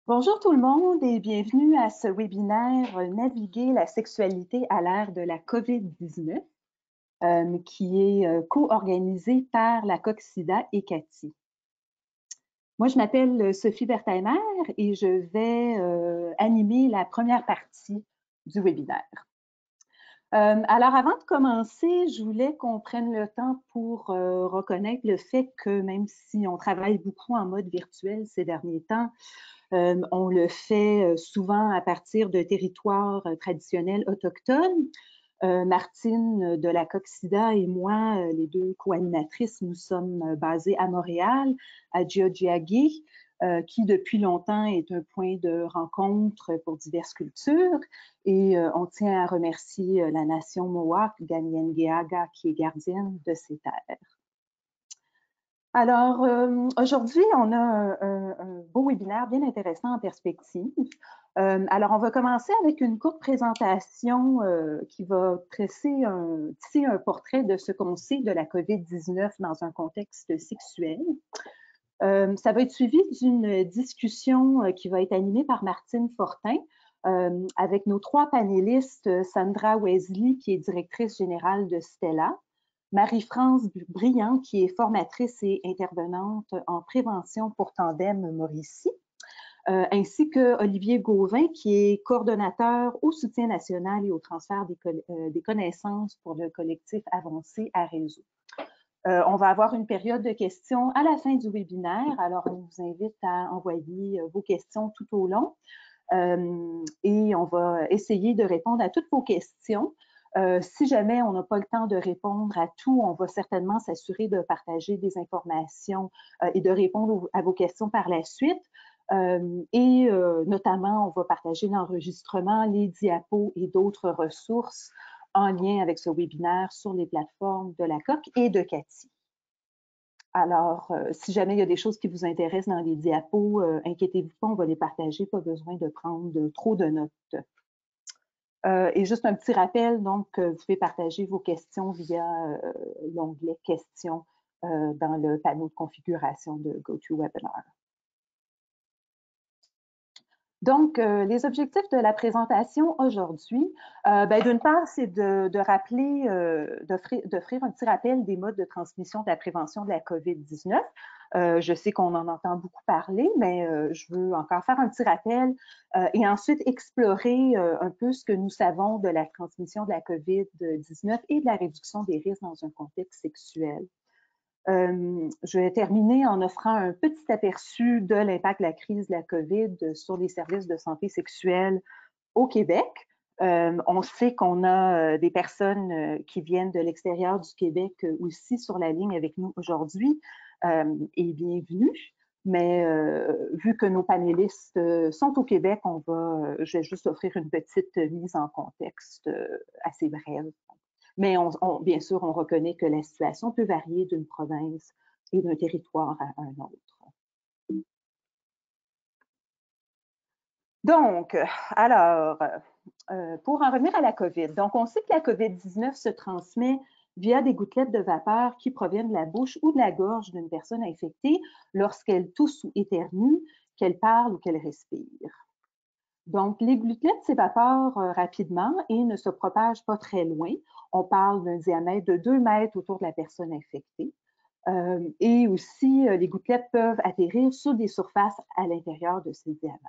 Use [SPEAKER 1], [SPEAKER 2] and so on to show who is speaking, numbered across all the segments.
[SPEAKER 1] Bonjour tout le monde et bienvenue à ce webinaire Naviguer la sexualité à l'ère de la COVID-19 qui est co-organisé par la Coxida et Cathy. Moi, je m'appelle Sophie Bertheimer et je vais animer la première partie du webinaire. Alors, avant de commencer, je voulais qu'on prenne le temps pour reconnaître le fait que même si on travaille beaucoup en mode virtuel ces derniers temps, on le fait souvent à partir de territoires traditionnels autochtones. Martine de la Coxida et moi, les deux co-animatrices, nous sommes basées à Montréal, à Tiohtià:ke, qui depuis longtemps est un point de rencontre pour diverses cultures. Et on tient à remercier la nation Mohawk, Kanien'kehá:ka, qui est gardienne de ces terres. Alors, aujourd'hui, on a un beau webinaire bien intéressant en perspective. Alors, on va commencer avec une courte présentation qui va tisser un portrait de ce qu'on sait de la COVID-19 dans un contexte sexuel. Ça va être suivi d'une discussion qui va être animée par Martine Fortin avec nos trois panélistes, Sandra Wesley, qui est directrice générale de Stella, Marie-France Briand, qui est formatrice et intervenante en prévention pour Tandem Mauricie, ainsi que Olivier Gauvin, qui est coordonnateur au soutien national et au transfert des connaissances pour le collectif avancé à réseau. On va avoir une période de questions à la fin du webinaire, alors on vous invite à envoyer vos questions tout au long et on va essayer de répondre à toutes vos questions. Si jamais on n'a pas le temps de répondre à tout, on va certainement s'assurer de partager des informations et de répondre à vos questions par la suite. Notamment, on va partager l'enregistrement, les diapos et d'autres ressources en lien avec ce webinaire sur les plateformes de la COQ et de Cathy. Alors, si jamais il y a des choses qui vous intéressent dans les diapos, inquiétez-vous pas, on va les partager, pas besoin de prendre trop de notes. Et juste un petit rappel, donc, vous pouvez partager vos questions via l'onglet « Questions » dans le panneau de configuration de GoToWebinar. Donc, les objectifs de la présentation aujourd'hui, d'une part, c'est de rappeler, d'offrir un petit rappel des modes de transmission de la prévention de la COVID-19. Je sais qu'on en entend beaucoup parler, mais je veux encore faire un petit rappel et ensuite explorer un peu ce que nous savons de la transmission de la COVID-19 et de la réduction des risques dans un contexte sexuel. Je vais terminer en offrant un petit aperçu de l'impact de la crise de la COVID sur les services de santé sexuelle au Québec. On sait qu'on a des personnes qui viennent de l'extérieur du Québec aussi sur la ligne avec nous aujourd'hui et bienvenue. Mais vu que nos panélistes sont au Québec, je vais juste offrir une petite mise en contexte assez brève. Mais bien sûr, on reconnaît que la situation peut varier d'une province et d'un territoire à un autre. Donc, alors, pour en revenir à la COVID, donc on sait que la COVID-19 se transmet via des gouttelettes de vapeur qui proviennent de la bouche ou de la gorge d'une personne infectée lorsqu'elle tousse ou éternue, qu'elle parle ou qu'elle respire. Donc, les gouttelettes s'évaporent rapidement et ne se propagent pas très loin. On parle d'un diamètre de 2 mètres autour de la personne infectée. Et aussi, les gouttelettes peuvent atterrir sur des surfaces à l'intérieur de ces diamètres.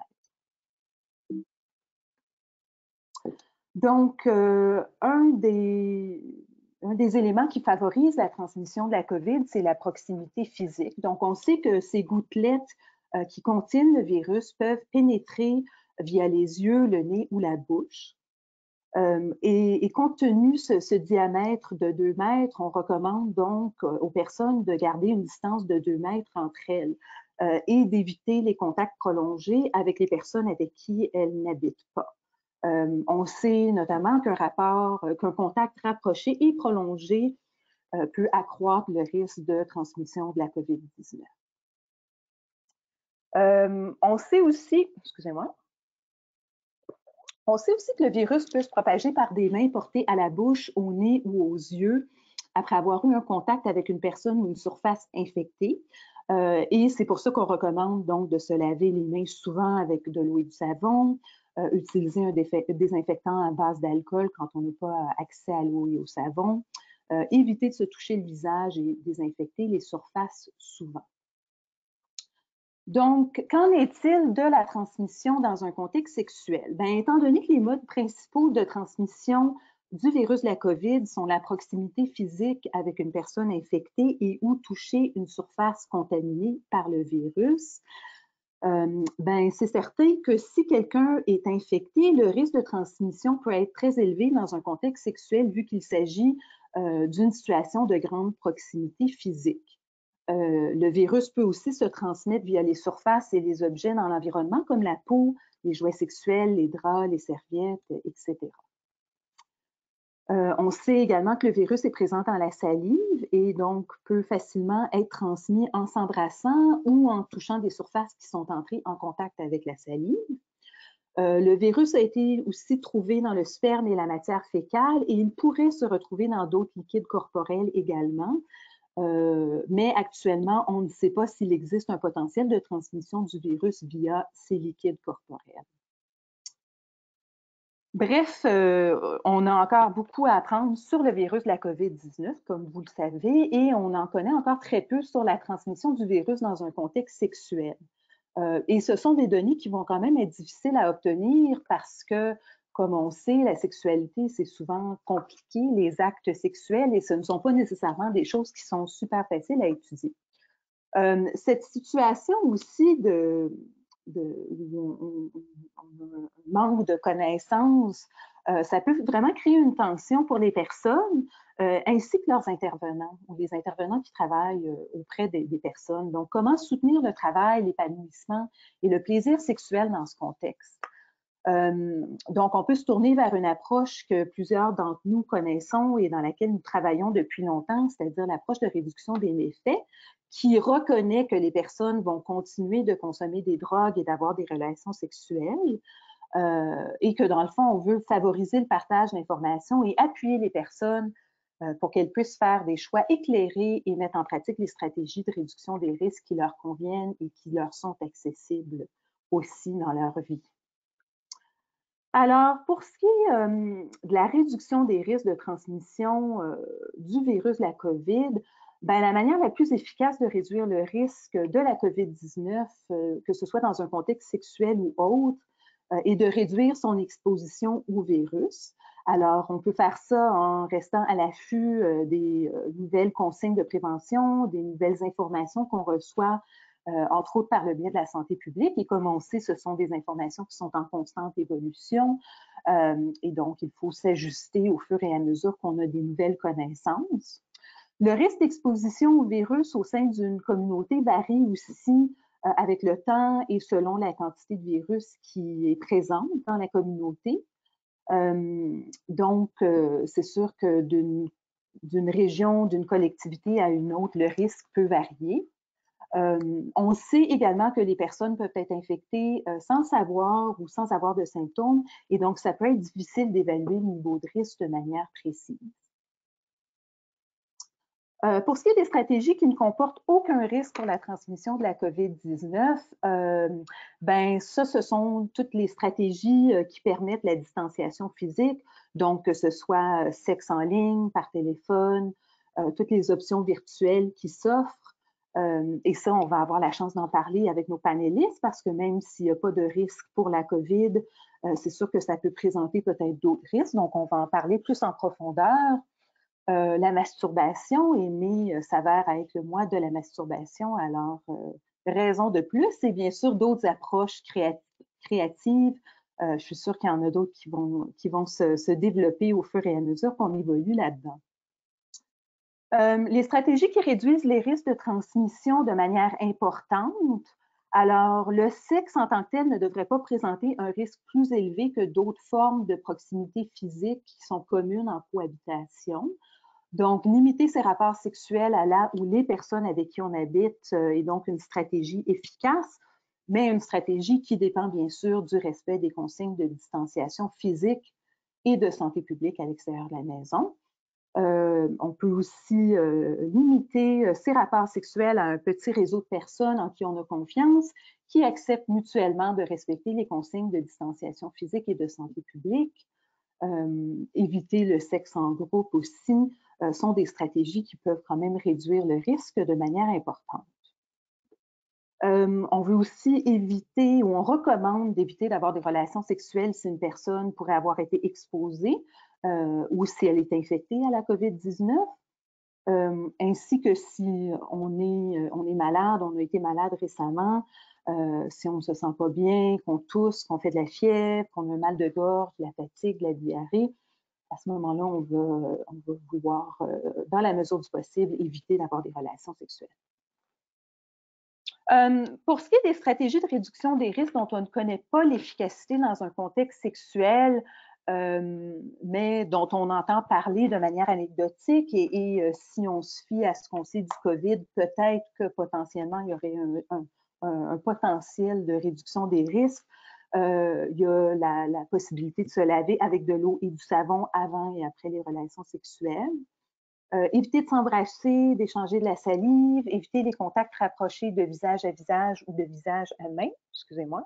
[SPEAKER 1] Donc, un des éléments qui favorise la transmission de la COVID, c'est la proximité physique. Donc, on sait que ces gouttelettes qui contiennent le virus peuvent pénétrer via les yeux, le nez ou la bouche. Et compte tenu ce diamètre de 2 mètres, on recommande donc aux personnes de garder une distance de 2 mètres entre elles et d'éviter les contacts prolongés avec les personnes avec qui elles n'habitent pas. On sait notamment qu'un contact rapproché et prolongé peut accroître le risque de transmission de la COVID-19. On sait aussi que le virus peut se propager par des mains portées à la bouche, au nez ou aux yeux après avoir eu un contact avec une personne ou une surface infectée. Et c'est pour ça qu'on recommande donc de se laver les mains souvent avec de l'eau et du savon, utiliser un désinfectant à base d'alcool quand on n'a pas accès à l'eau et au savon, éviter de se toucher le visage et désinfecter les surfaces souvent. Donc, qu'en est-il de la transmission dans un contexte sexuel? Bien, étant donné que les modes principaux de transmission du virus de la COVID sont la proximité physique avec une personne infectée et ou toucher une surface contaminée par le virus, ben, c'est certain que si quelqu'un est infecté, le risque de transmission peut être très élevé dans un contexte sexuel vu qu'il s'agit d'une situation de grande proximité physique. Le virus peut aussi se transmettre via les surfaces et les objets dans l'environnement, comme la peau, les jouets sexuels, les draps, les serviettes, etc. On sait également que le virus est présent dans la salive et donc peut facilement être transmis en s'embrassant ou en touchant des surfaces qui sont entrées en contact avec la salive. Le virus a été aussi trouvé dans le sperme et la matière fécale et il pourrait se retrouver dans d'autres liquides corporels également. Mais actuellement, on ne sait pas s'il existe un potentiel de transmission du virus via ces liquides corporels. Bref, on a encore beaucoup à apprendre sur le virus de la COVID-19, comme vous le savez, et on en connaît encore très peu sur la transmission du virus dans un contexte sexuel. Et ce sont des données qui vont quand même être difficiles à obtenir parce que, comme on sait, la sexualité, c'est souvent compliqué, les actes sexuels, et ce ne sont pas nécessairement des choses qui sont super faciles à étudier. Cette situation aussi où on manque de connaissances, ça peut vraiment créer une tension pour les personnes ainsi que leurs intervenants ou les intervenants qui travaillent auprès des personnes. Donc, comment soutenir le travail, l'épanouissement et le plaisir sexuel dans ce contexte? Donc, on peut se tourner vers une approche que plusieurs d'entre nous connaissons et dans laquelle nous travaillons depuis longtemps, c'est-à-dire l'approche de réduction des méfaits, qui reconnaît que les personnes vont continuer de consommer des drogues et d'avoir des relations sexuelles, et que dans le fond, on veut favoriser le partage d'informations et appuyer les personnes pour qu'elles puissent faire des choix éclairés et mettre en pratique les stratégies de réduction des risques qui leur conviennent et qui leur sont accessibles aussi dans leur vie. Alors, pour ce qui est de la réduction des risques de transmission du virus de la COVID, ben, la manière la plus efficace de réduire le risque de la COVID-19, que ce soit dans un contexte sexuel ou autre, est de réduire son exposition au virus. Alors, on peut faire ça en restant à l'affût des nouvelles consignes de prévention, des nouvelles informations qu'on reçoit entre autres par le biais de la santé publique. Et comme on sait, ce sont des informations qui sont en constante évolution. Et donc, il faut s'ajuster au fur et à mesure qu'on a des nouvelles connaissances. Le risque d'exposition au virus au sein d'une communauté varie aussi avec le temps et selon la quantité de virus qui est présente dans la communauté. Donc, c'est sûr que d'une région, d'une collectivité à une autre, le risque peut varier. On sait également que les personnes peuvent être infectées sans savoir ou sans avoir de symptômes, et donc ça peut être difficile d'évaluer le niveau de risque de manière précise. Pour ce qui est des stratégies qui ne comportent aucun risque pour la transmission de la COVID-19, ben ça, ce sont toutes les stratégies qui permettent la distanciation physique, donc que ce soit sexe en ligne, par téléphone, toutes les options virtuelles qui s'offrent. Et ça, on va avoir la chance d'en parler avec nos panélistes parce que même s'il n'y a pas de risque pour la COVID, c'est sûr que ça peut présenter peut-être d'autres risques. Donc, on va en parler plus en profondeur. La masturbation, mai s'avère être le mois de la masturbation. Alors, raison de plus, et bien sûr d'autres approches créatives. Je suis sûre qu'il y en a d'autres qui vont se développer au fur et à mesure qu'on évolue là-dedans. Les stratégies qui réduisent les risques de transmission de manière importante. Alors, le sexe en tant que tel ne devrait pas présenter un risque plus élevé que d'autres formes de proximité physique qui sont communes en cohabitation. Donc, limiter ses rapports sexuels à là où les personnes avec qui on habite est donc une stratégie efficace, mais une stratégie qui dépend bien sûr du respect des consignes de distanciation physique et de santé publique à l'extérieur de la maison. On peut aussi limiter ces rapports sexuels à un petit réseau de personnes en qui on a confiance, qui acceptent mutuellement de respecter les consignes de distanciation physique et de santé publique. Éviter le sexe en groupe aussi sont des stratégies qui peuvent quand même réduire le risque de manière importante. On veut aussi éviter ou on recommande d'éviter d'avoir des relations sexuelles si une personne pourrait avoir été exposée ou si elle est infectée à la COVID-19, ainsi que si on est malade, on a été malade récemment, si on ne se sent pas bien, qu'on tousse, qu'on fait de la fièvre, qu'on a un mal de gorge, de la fatigue, de la diarrhée, à ce moment-là, on va vouloir, dans la mesure du possible, éviter d'avoir des relations sexuelles. Pour ce qui est des stratégies de réduction des risques dont on ne connaît pas l'efficacité dans un contexte sexuel, mais dont on entend parler de manière anecdotique et si on se fie à ce qu'on sait du COVID, peut-être que potentiellement il y aurait un potentiel de réduction des risques. Il y a la possibilité de se laver avec de l'eau et du savon avant et après les relations sexuelles. Éviter de s'embrasser, d'échanger de la salive, éviter les contacts rapprochés de visage à visage ou de visage à main, excusez-moi.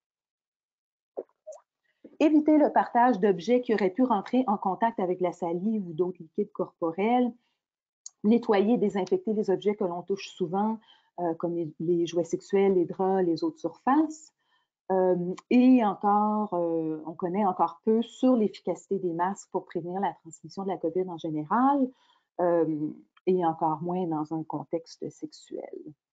[SPEAKER 1] Éviter le partage d'objets qui auraient pu rentrer en contact avec la salive ou d'autres liquides corporels. Nettoyer, désinfecter les objets que l'on touche souvent, comme les jouets sexuels, les draps, les autres surfaces. Et encore, on connaît encore peu sur l'efficacité des masques pour prévenir la transmission de la COVID en général, et encore moins dans un contexte sexuel.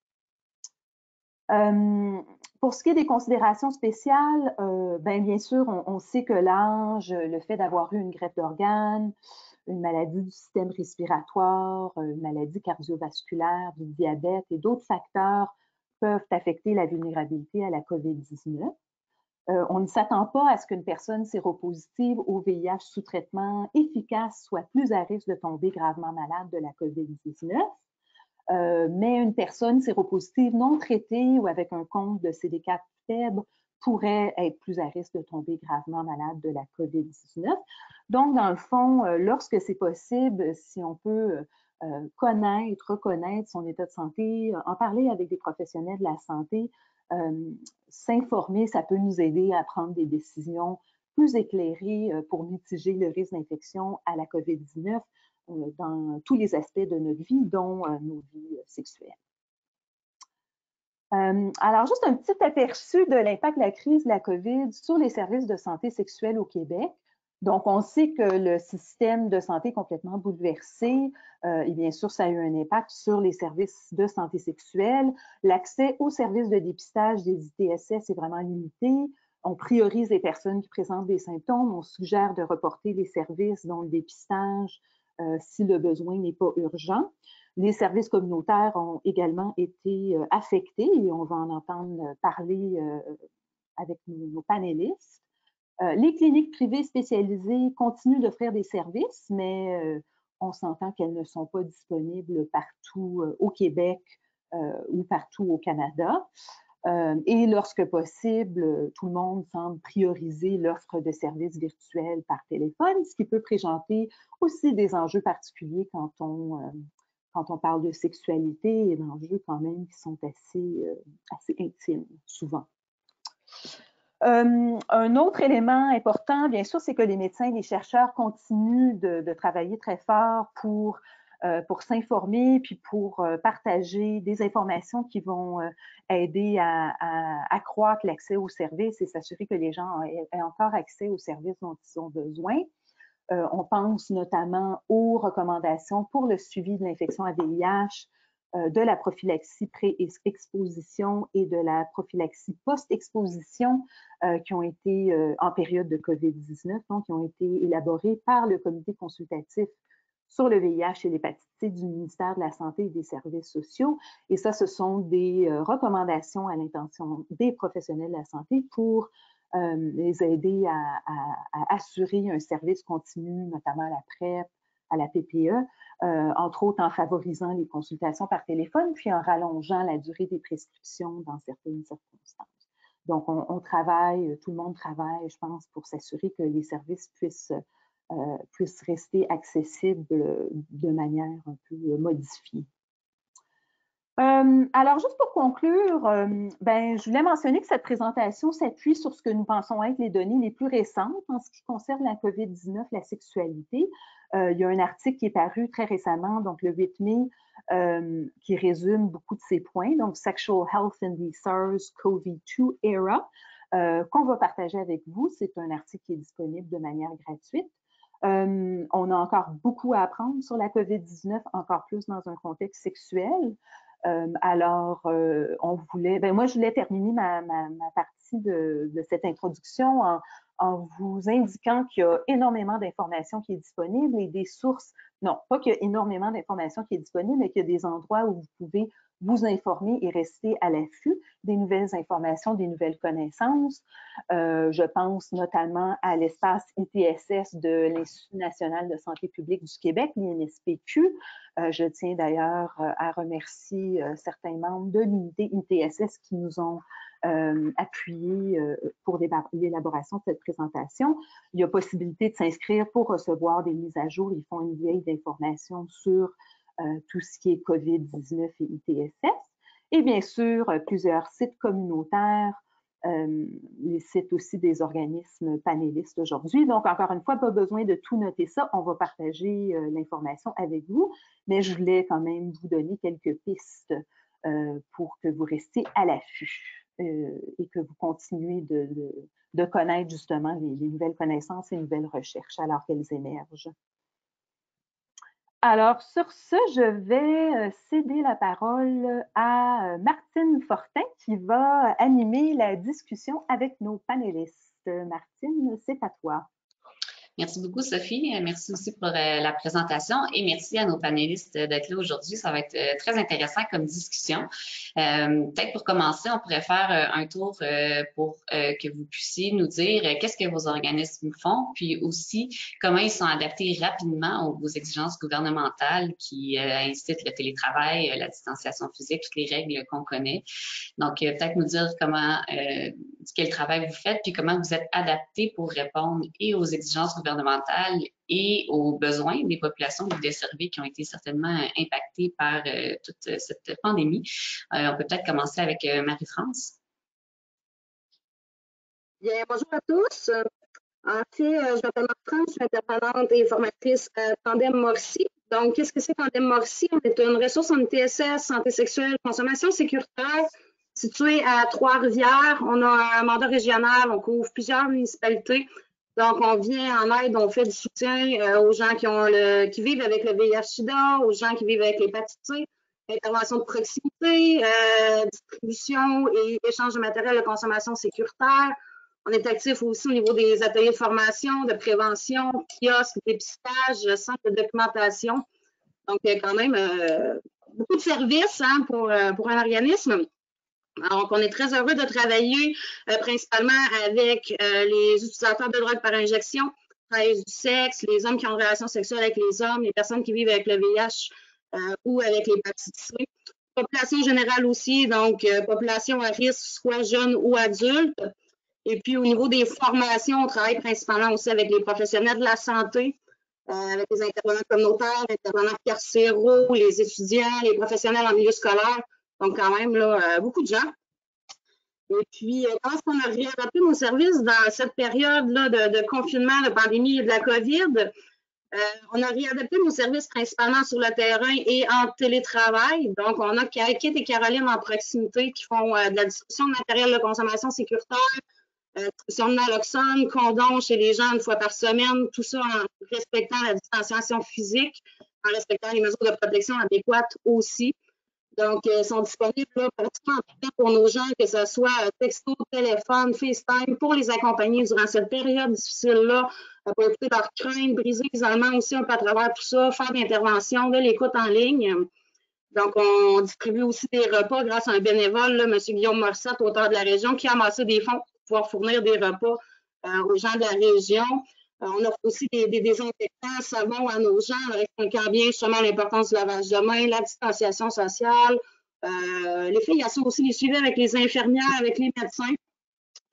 [SPEAKER 1] Pour ce qui est des considérations spéciales, bien sûr, on sait que l'âge, le fait d'avoir eu une greffe d'organes, une maladie du système respiratoire, une maladie cardiovasculaire, du diabète et d'autres facteurs peuvent affecter la vulnérabilité à la COVID-19. On ne s'attend pas à ce qu'une personne séropositive au VIH sous traitement efficace soit plus à risque de tomber gravement malade de la COVID-19. Mais une personne séropositive non traitée ou avec un compte de CD4 faible pourrait être plus à risque de tomber gravement malade de la COVID-19. Donc, dans le fond, lorsque c'est possible, si on peut reconnaître son état de santé, en parler avec des professionnels de la santé, s'informer, ça peut nous aider à prendre des décisions plus éclairées pour mitiger le risque d'infection à la COVID-19 dans tous les aspects de notre vie, dont nos vies sexuelles. Alors, juste un petit aperçu de l'impact de la crise de la COVID sur les services de santé sexuelle au Québec. Donc, on sait que le système de santé est complètement bouleversé et bien sûr, ça a eu un impact sur les services de santé sexuelle. L'accès aux services de dépistage des ITSS est vraiment limité. On priorise les personnes qui présentent des symptômes. On suggère de reporter les services dont le dépistage si le besoin n'est pas urgent. Les services communautaires ont également été affectés et on va en entendre parler avec nos panélistes. Les cliniques privées spécialisées continuent d'offrir des services, mais on s'entend qu'elles ne sont pas disponibles partout au Québec ou partout au Canada. Et lorsque possible, tout le monde semble prioriser l'offre de services virtuels par téléphone, ce qui peut présenter aussi des enjeux particuliers quand on parle de sexualité et d'enjeux quand même qui sont assez intimes, souvent. Un autre élément important, bien sûr, c'est que les médecins et les chercheurs continuent de travailler très fort pour s'informer puis pour partager des informations qui vont aider à accroître l'accès aux services et s'assurer que les gens aient encore accès aux services dont ils ont besoin. On pense notamment aux recommandations pour le suivi de l'infection à VIH, de la prophylaxie pré-exposition et de la prophylaxie post-exposition qui ont été en période de COVID-19, donc qui ont été élaborées par le comité consultatif sur le VIH et l'hépatite C du ministère de la Santé et des Services sociaux. Et ça, ce sont des recommandations à l'intention des professionnels de la santé pour les aider à assurer un service continu, notamment à la PrEP, à la PPE, entre autres en favorisant les consultations par téléphone, puis en rallongeant la durée des prescriptions dans certaines circonstances. Donc, on travaille, tout le monde travaille, je pense, pour s'assurer que les services puissent puisse rester accessible de manière un peu modifiée. Alors, juste pour conclure, je voulais mentionner que cette présentation s'appuie sur ce que nous pensons être les données les plus récentes en ce qui concerne la COVID-19, la sexualité. Il y a un article qui est paru très récemment, donc le 8 mai, qui résume beaucoup de ces points, donc Sexual Health in the SARS-CoV-2 Era, qu'on va partager avec vous. C'est un article qui est disponible de manière gratuite. On a encore beaucoup à apprendre sur la COVID-19, encore plus dans un contexte sexuel. Moi, je voulais terminer ma partie de cette introduction en vous indiquant qu'il y a énormément d'informations qui est disponible et des sources, non, pas qu'il y a énormément d'informations qui est disponible, mais qu'il y a des endroits où vous pouvez vous informer et rester à l'affût des nouvelles informations, des nouvelles connaissances. Je pense notamment à l'espace ITSS de l'Institut national de santé publique du Québec, l'INSPQ. Je tiens d'ailleurs à remercier certains membres de l'unité ITSS qui nous ont appuyés pour l'élaboration de cette présentation. Il y a possibilité de s'inscrire pour recevoir des mises à jour. Ils font une veille d'informations sur tout ce qui est COVID-19 et ITSS. Et bien sûr, plusieurs sites communautaires, les sites aussi des organismes panélistes aujourd'hui. Donc, encore une fois, pas besoin de tout noter ça. On va partager l'information avec vous, mais je voulais quand même vous donner quelques pistes pour que vous restiez à l'affût et que vous continuez de connaître justement les nouvelles connaissances et nouvelles recherches alors qu'elles émergent. Alors, sur ce, je vais céder la parole à Martine Fortin qui va animer la discussion avec nos panélistes. Martine, c'est à toi.
[SPEAKER 2] Merci beaucoup, Sophie. Merci aussi pour la présentation et merci à nos panélistes d'être là aujourd'hui. Ça va être très intéressant comme discussion. Peut-être pour commencer, on pourrait faire un tour pour que vous puissiez nous dire qu'est-ce que vos organismes font, puis aussi comment ils sont adaptés rapidement aux exigences gouvernementales qui incitent le télétravail, la distanciation physique, toutes les règles qu'on connaît. Donc, peut-être nous dire quel travail vous faites, puis comment vous êtes adaptés pour répondre et aux exigences gouvernementales et aux besoins des populations desservies qui ont été certainement impactées par toute cette pandémie. On peut peut-être commencer avec Marie-France.
[SPEAKER 3] Bien, bonjour à tous. En fait, je m'appelle Marie-France, je suis intervenante et formatrice à Tandem Morsi. Donc, qu'est-ce que c'est Tandem Morsi? On est une ressource en ITSS, santé sexuelle, consommation sécuritaire, située à Trois-Rivières. On a un mandat régional, on couvre plusieurs municipalités. Donc, on vient en aide, on fait du soutien aux gens qui vivent avec le VIH-Sida, aux gens qui vivent avec l'hépatite C, intervention de proximité, distribution et échange de matériel de consommation sécuritaire. On est actif aussi au niveau des ateliers de formation, de prévention, kiosques, dépistage, centre de documentation. Donc, il y a quand même beaucoup de services pour un organisme. Alors, on est très heureux de travailler principalement avec les utilisateurs de drogue par injection, travailleurs du sexe, les hommes qui ont une relation sexuelle avec les hommes, les personnes qui vivent avec le VIH ou avec l'hépatite C. Population générale aussi, donc population à risque, soit jeune ou adulte. Et puis, au niveau des formations, on travaille principalement aussi avec les professionnels de la santé, avec les intervenants communautaires, les intervenants carcéraux, les étudiants, les professionnels en milieu scolaire. Donc, quand même, là, beaucoup de gens. Et puis, comment est-ce qu'on a réadapté nos services dans cette période-là de confinement, de pandémie et de la COVID? On a réadapté nos services principalement sur le terrain et en télétravail. Donc, on a Kit et Caroline en proximité qui font de la distribution de matériel de consommation sécuritaire, distribution de naloxone, condoms chez les gens une fois par semaine, tout ça en respectant la distanciation physique, en respectant les mesures de protection adéquates aussi. Donc, ils sont disponibles là, pratiquement en tout temps pour nos gens, que ce soit texto, téléphone, FaceTime, pour les accompagner durant cette période difficile-là, pour écouter leurs craintes, briser l'isolement aussi un peu à travers tout ça, faire d'intervention, de l'écoute en ligne. Donc, on distribue aussi des repas grâce à un bénévole, là, M. Guillaume Morissette, auteur de la région, qui a amassé des fonds pour pouvoir fournir des repas aux gens de la région. On offre aussi des désinfectants, savons à nos gens, expliquant bien justement l'importance du lavage de main, la distanciation sociale. Les filles, elles sont aussi les suivies avec les infirmières, avec les médecins.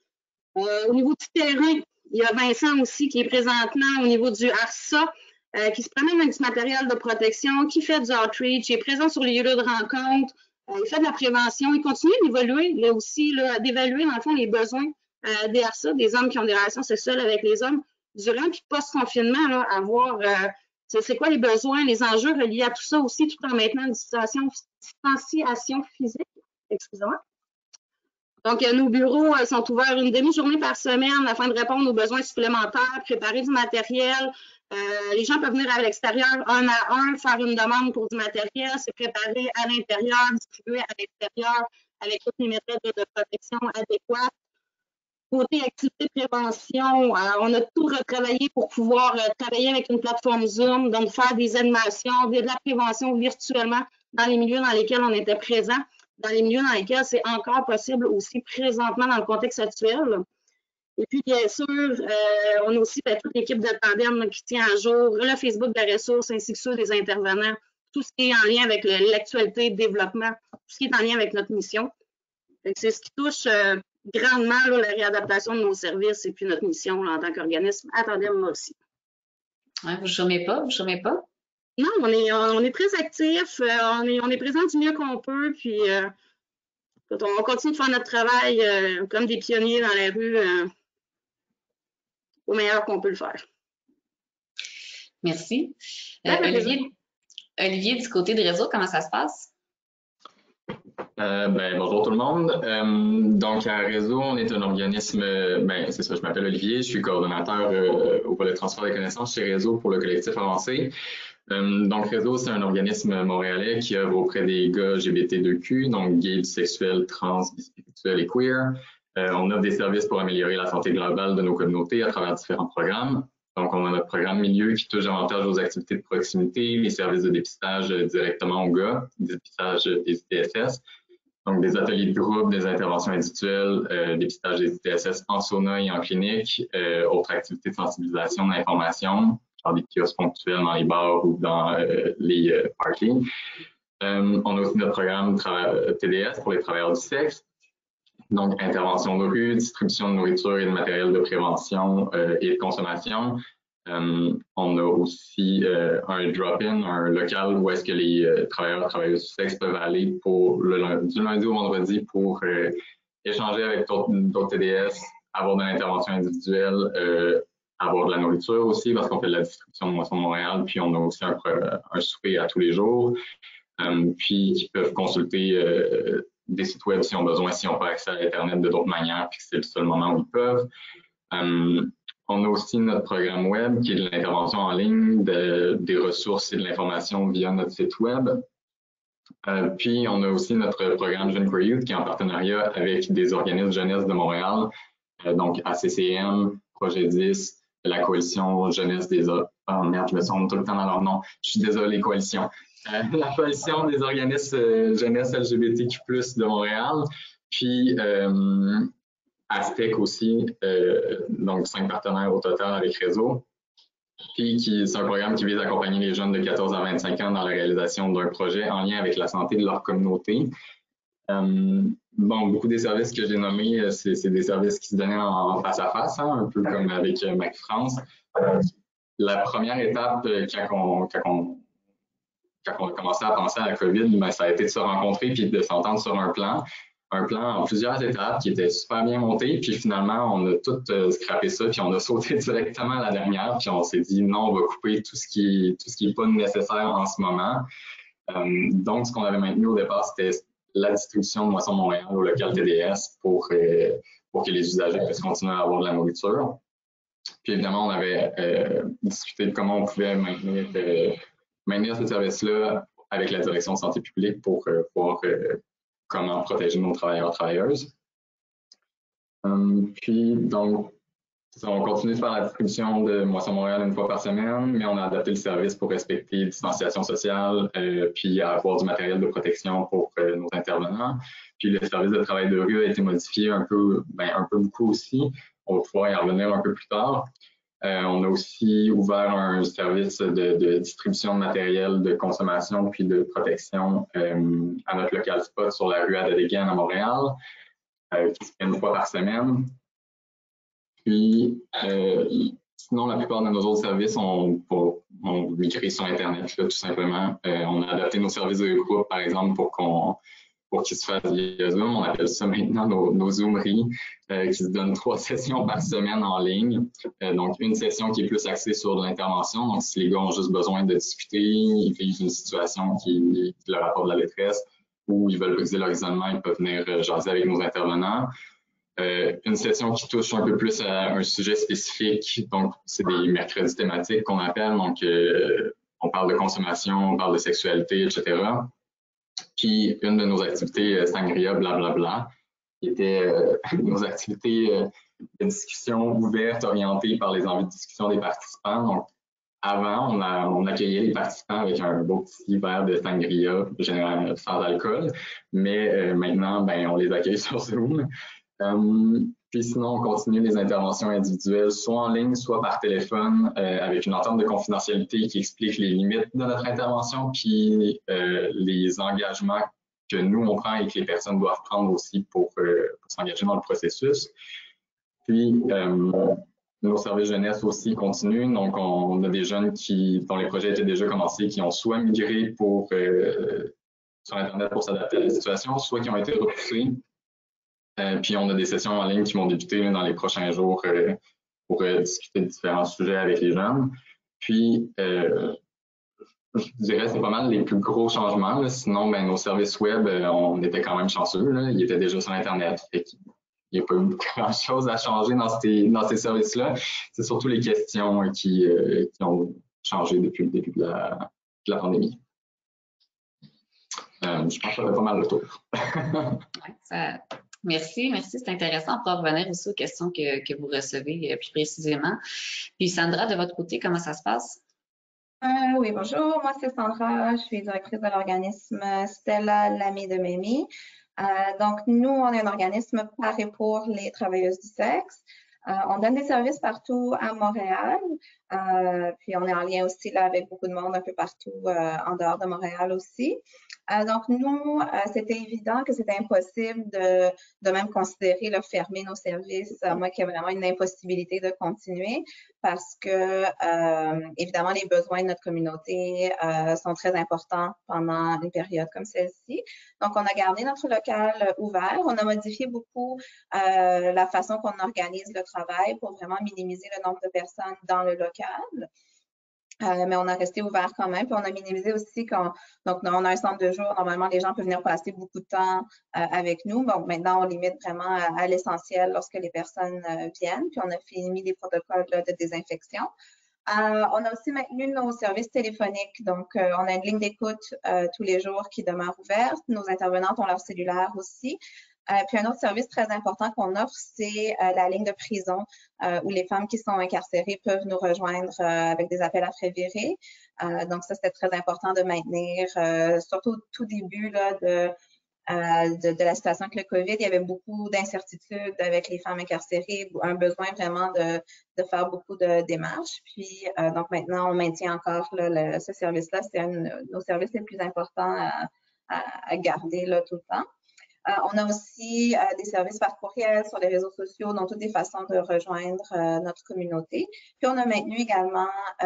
[SPEAKER 3] Au niveau du terrain, il y a Vincent aussi qui est présentement au niveau du ARSA, qui se promène avec du matériel de protection, qui fait du outreach, il est présent sur les lieux de rencontre, il fait de la prévention, il continue d'évoluer, là aussi, d'évaluer dans le fond les besoins des ARSA, des hommes qui ont des relations sexuelles avec les hommes, durant puis post-confinement, à voir c'est quoi les besoins, les enjeux reliés à tout ça aussi, tout en maintenant une distanciation physique. Excusez-moi. Donc, nos bureaux sont ouverts une demi-journée par semaine afin de répondre aux besoins supplémentaires, préparer du matériel. Les gens peuvent venir à l'extérieur un à un, faire une demande pour du matériel, se préparer à l'intérieur, distribuer à l'extérieur avec toutes les méthodes de protection adéquates. Côté activité prévention, on a tout retravaillé pour pouvoir travailler avec une plateforme Zoom, donc faire des animations, de la prévention virtuellement dans les milieux dans lesquels on était présent, dans les milieux dans lesquels c'est encore possible aussi présentement dans le contexte actuel. Et puis, bien sûr, on a aussi toute l'équipe de Tandem qui tient à jour le Facebook de la ressource ainsi que ceux des intervenants, tout ce qui est en lien avec l'actualité, le développement, tout ce qui est en lien avec notre mission. C'est ce qui touche grandement la réadaptation de nos services et puis notre mission en tant qu'organisme à Tandem aussi.
[SPEAKER 2] Ouais, vous ne chômez pas?
[SPEAKER 3] Non, on est très actifs, on est présent du mieux qu'on peut, puis on continue de faire notre travail comme des pionniers dans la rue au meilleur qu'on peut le faire.
[SPEAKER 2] Merci. Olivier, du côté de réseau, comment ça se passe?
[SPEAKER 4] Bonjour tout le monde. Donc, à Réseau, on est un organisme, c'est ça, je m'appelle Olivier, je suis coordonnateur au volet transfert des connaissances chez Réseau pour le collectif avancé. Donc, Réseau, c'est un organisme montréalais qui œuvre auprès des gars LGBT2Q, donc gays, bisexuels, trans, bisexuels et queer. On offre des services pour améliorer la santé globale de nos communautés à travers différents programmes. Donc, on a notre programme milieu qui touche davantage aux activités de proximité, les services de dépistage directement aux gars, dépistage des ITSS. Donc, des ateliers de groupe, des interventions individuelles, dépistage des ITSS en sauna et en clinique, autres activités de sensibilisation, d'information, genre des kiosques ponctuels dans les bars ou dans les parkings. On a aussi notre programme TDS pour les travailleurs du sexe. Donc, intervention de rue, distribution de nourriture et de matériel de prévention et de consommation. On a aussi un drop-in, un local où est-ce que les travailleuses du sexe peuvent aller du lundi au vendredi pour échanger avec d'autres TDS, avoir de l'intervention individuelle, avoir de la nourriture aussi parce qu'on fait de la distribution de Moisson Montréal, puis on a aussi un souper à tous les jours, puis qui peuvent consulter des sites web si on a besoin, si on peut accès à l'Internet de d'autres manières, puis c'est le seul moment où ils peuvent. On a aussi notre programme web qui est de l'intervention en ligne, des ressources et de l'information via notre site web. Puis, on a aussi notre programme Jeune Queer Youth qui est en partenariat avec des organismes jeunesse de Montréal, donc ACCM, Projet 10, la Coalition Jeunesse des hommes. Oh merde, je me trompe tout le temps dans leur nom. Je suis désolé, Coalition. La Coalition des organismes jeunesse LGBTQ+ de Montréal. Puis, Aztec aussi, donc 5 partenaires au total avec Réseau. Puis c'est un programme qui vise à accompagner les jeunes de 14 à 25 ans dans la réalisation d'un projet en lien avec la santé de leur communauté. Beaucoup des services que j'ai nommés, c'est des services qui se donnaient en face à face, hein, un peu comme avec Mac France. La première étape, quand on a commencé à penser à la COVID, ça a été de se rencontrer puis de s'entendre sur un plan en plusieurs étapes qui était super bien monté, puis finalement, on a tout scrappé ça, puis on a sauté directement à la dernière, puis on s'est dit non, on va couper tout ce qui est pas nécessaire en ce moment. Donc, ce qu'on avait maintenu au départ, c'était la distribution de Moisson Montréal au local TDS pour que les usagers puissent continuer à avoir de la nourriture. Puis évidemment, on avait discuté de comment on pouvait maintenir ce service-là avec la direction de santé publique pour pouvoir comment protéger nos travailleurs et travailleuses. Puis, donc, on continue de faire la distribution de Moisson Montréal une fois par semaine, mais on a adapté le service pour respecter la distanciation sociale, puis avoir du matériel de protection pour nos intervenants. Puis, le service de travail de rue a été modifié un peu beaucoup aussi. On va pouvoir y revenir un peu plus tard. On a aussi ouvert un service de distribution de matériel de consommation puis de protection à notre local spot sur la rue Adéguin à Montréal, qui se fait une fois par semaine. Puis, sinon, la plupart de nos autres services ont migré sur Internet, là, tout simplement. On a adapté nos services de groupe, par exemple, pour qu'ils se fassent via Zoom. On appelle ça maintenant nos Zoomeries, qui se donnent 3 sessions par semaine en ligne. Donc, une session qui est plus axée sur de l'intervention. Donc, si les gars ont juste besoin de discuter, ils vivent une situation qui leur apporte de la détresse, ou ils veulent briser leur isolement, ils peuvent venir jaser avec nos intervenants. Une session qui touche un peu plus à un sujet spécifique. Donc, c'est des mercredis thématiques qu'on appelle. Donc, on parle de consommation, on parle de sexualité, etc. Puis, une de nos activités, Sangria, blablabla, qui était nos activités de discussion ouvertes, orientées par les envies de discussion des participants. Donc, avant, on accueillait les participants avec un beau petit verre de Sangria, généralement sans alcool, mais maintenant, on les accueille sur Zoom. Puis sinon, on continue les interventions individuelles, soit en ligne, soit par téléphone, avec une entente de confidentialité qui explique les limites de notre intervention, puis les engagements que nous, on prend et que les personnes doivent prendre aussi pour s'engager dans le processus. Puis, nos services jeunesse aussi continuent. Donc, on a des jeunes dont les projets étaient déjà commencés, qui ont soit migré sur Internet pour s'adapter à la situation, soit qui ont été repoussés. Puis, on a des sessions en ligne qui vont débuter dans les prochains jours pour discuter de différents sujets avec les jeunes. Puis, je dirais que c'est pas mal les plus gros changements. Là. Sinon, nos services web, on était quand même chanceux. Là. Ils étaient déjà sur Internet. Fait qu'il n'y a pas eu grand-chose à changer dans ces services-là. C'est surtout les questions qui ont changé depuis le début de la pandémie. Je pense que ça fait pas mal le tour.
[SPEAKER 2] Merci. C'est intéressant. On pourra revenir aussi aux questions que vous recevez plus précisément. Puis Sandra, de votre côté, comment ça se passe?
[SPEAKER 5] Oui, bonjour. Moi, c'est Sandra. Je suis directrice de l'organisme Stella, l'amie de Mimi. Donc, nous, on est un organisme par et pour les travailleuses du sexe. On donne des services partout à Montréal. Puis, on est en lien aussi là, avec beaucoup de monde un peu partout en dehors de Montréal aussi. Donc, nous, c'était évident que c'était impossible de même considérer fermer nos services, à moins qu'il y ait vraiment une impossibilité de continuer, parce que, évidemment, les besoins de notre communauté sont très importants pendant une période comme celle-ci. Donc, on a gardé notre local ouvert. On a modifié beaucoup la façon qu'on organise le travail pour vraiment minimiser le nombre de personnes dans le local. Mais on a resté ouvert quand même. Puis on a minimisé aussi donc on a un centre de jour. Normalement, les gens peuvent venir passer beaucoup de temps avec nous. Bon, maintenant, on limite vraiment à l'essentiel lorsque les personnes viennent. Puis on a mis des protocoles de désinfection. On a aussi maintenu nos services téléphoniques. Donc, on a une ligne d'écoute tous les jours qui demeure ouverte. Nos intervenantes ont leur cellulaire aussi. Puis un autre service très important qu'on offre, c'est la ligne de prison où les femmes qui sont incarcérées peuvent nous rejoindre avec des appels à frais virés. Donc ça, c'était très important de maintenir, surtout au tout début là, de la situation avec le COVID. Il y avait beaucoup d'incertitudes avec les femmes incarcérées, un besoin vraiment de faire beaucoup de démarches. Puis donc maintenant, on maintient encore là, ce service-là. C'est un de nos services les plus importants à garder là, tout le temps. On a aussi des services par courriel sur les réseaux sociaux, donc toutes des façons de rejoindre notre communauté. Puis on a maintenu également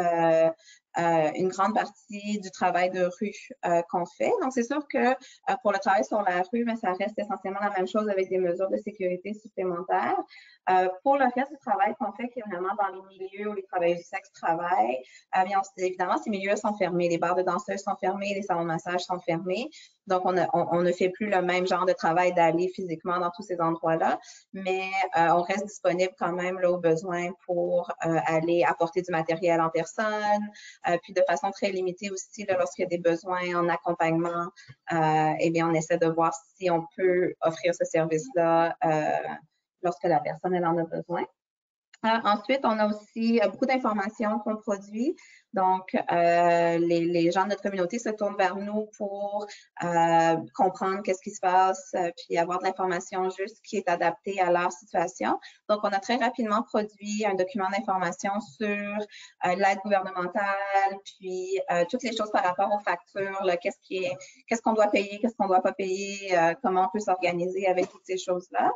[SPEAKER 5] une grande partie du travail de rue qu'on fait. Donc c'est sûr que pour le travail sur la rue, mais ça reste essentiellement la même chose avec des mesures de sécurité supplémentaires. Pour le reste du travail qu'on fait, qui est vraiment dans les milieux où les travailleurs du sexe travaillent, bien, évidemment, ces milieux sont fermés. Les bars de danseuses sont fermés, les salons de massage sont fermés. Donc, on ne fait plus le même genre de travail d'aller physiquement dans tous ces endroits-là, mais on reste disponible quand même là, au besoin pour aller apporter du matériel en personne, puis de façon très limitée aussi, lorsqu'il y a des besoins en accompagnement, eh bien, on essaie de voir si on peut offrir ce service-là lorsque la personne elle en a besoin. Ensuite, on a aussi beaucoup d'informations qu'on produit. Donc, les gens de notre communauté se tournent vers nous pour comprendre qu'est-ce qui se passe, puis avoir de l'information juste qui est adaptée à leur situation. Donc, on a très rapidement produit un document d'information sur l'aide gouvernementale, puis toutes les choses par rapport aux factures, qu'est-ce qu'on doit payer, qu'est-ce qu'on ne doit pas payer, comment on peut s'organiser avec toutes ces choses-là.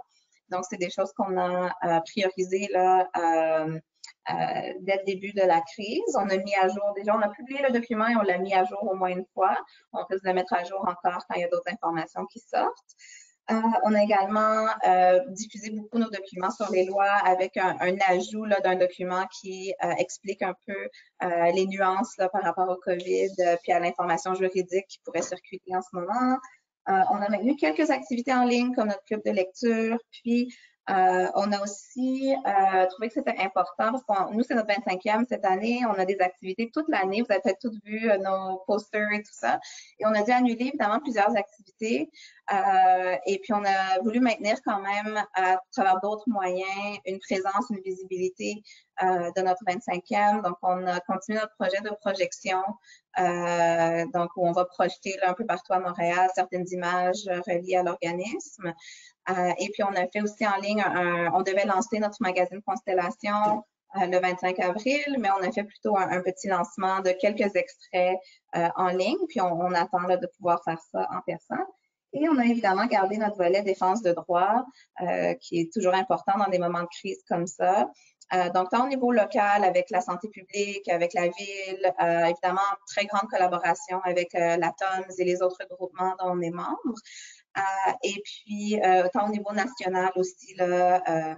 [SPEAKER 5] Donc, c'est des choses qu'on a priorisées là, dès le début de la crise. On a mis à jour, déjà, on a publié le document et on l'a mis à jour au moins une fois. On risque de le mettre à jour encore quand il y a d'autres informations qui sortent. On a également diffusé beaucoup nos documents sur les lois avec un ajout d'un document qui explique un peu les nuances là, par rapport au COVID puis à l'information juridique qui pourrait circuler en ce moment. On a maintenu quelques activités en ligne comme notre club de lecture, puis on a aussi trouvé que c'était important parce que nous, c'est notre 25e cette année. On a des activités toute l'année. Vous avez peut-être toutes vu nos posters et tout ça. Et on a dû annuler évidemment plusieurs activités. Et puis, on a voulu maintenir quand même, à travers d'autres moyens, une présence, une visibilité de notre 25e. Donc, on a continué notre projet de projection, donc où on va projeter là, un peu partout à Montréal certaines images reliées à l'organisme. Et puis, on a fait aussi en ligne, on devait lancer notre magazine Constellation le 25 avril, mais on a fait plutôt un petit lancement de quelques extraits en ligne, puis on attend là, de pouvoir faire ça en personne. Et on a évidemment gardé notre volet défense de droit, qui est toujours important dans des moments de crise comme ça. Donc, tant au niveau local, avec la santé publique, avec la ville, évidemment, très grande collaboration avec la TOMS et les autres groupements dont on est membre. Et puis, tant au niveau national aussi, là,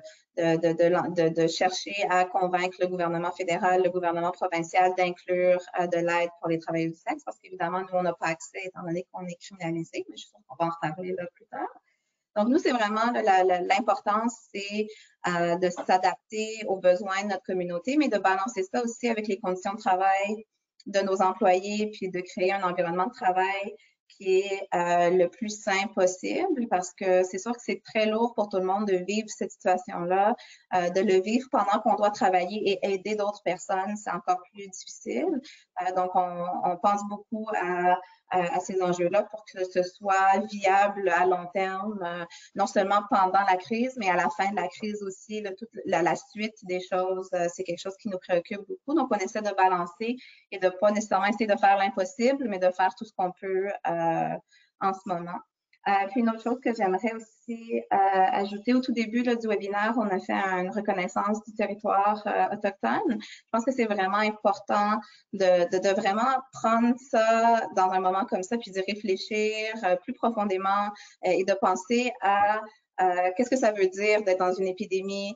[SPEAKER 5] de chercher à convaincre le gouvernement fédéral, le gouvernement provincial d'inclure de l'aide pour les travailleurs du sexe, parce qu'évidemment, nous, on n'a pas accès étant donné qu'on est criminalisé, mais je suis sûre qu'on va en reparler là plus tard. Donc, nous, c'est vraiment l'importance, c'est de s'adapter aux besoins de notre communauté, mais de balancer ça aussi avec les conditions de travail de nos employés, puis de créer un environnement de travail qui est le plus sain possible, parce que c'est sûr que c'est très lourd pour tout le monde de vivre cette situation-là, de le vivre pendant qu'on doit travailler et aider d'autres personnes, c'est encore plus difficile. Donc, on pense beaucoup à ces enjeux-là pour que ce soit viable à long terme, non seulement pendant la crise, mais à la fin de la crise aussi, toute la suite des choses, c'est quelque chose qui nous préoccupe beaucoup. Donc, on essaie de balancer et de ne pas nécessairement essayer de faire l'impossible, mais de faire tout ce qu'on peut en ce moment. Puis une autre chose que j'aimerais aussi ajouter au tout début là, du webinaire, on a fait une reconnaissance du territoire autochtone. Je pense que c'est vraiment important de vraiment prendre ça dans un moment comme ça, puis d'y réfléchir plus profondément et de penser à qu'est-ce que ça veut dire d'être dans une épidémie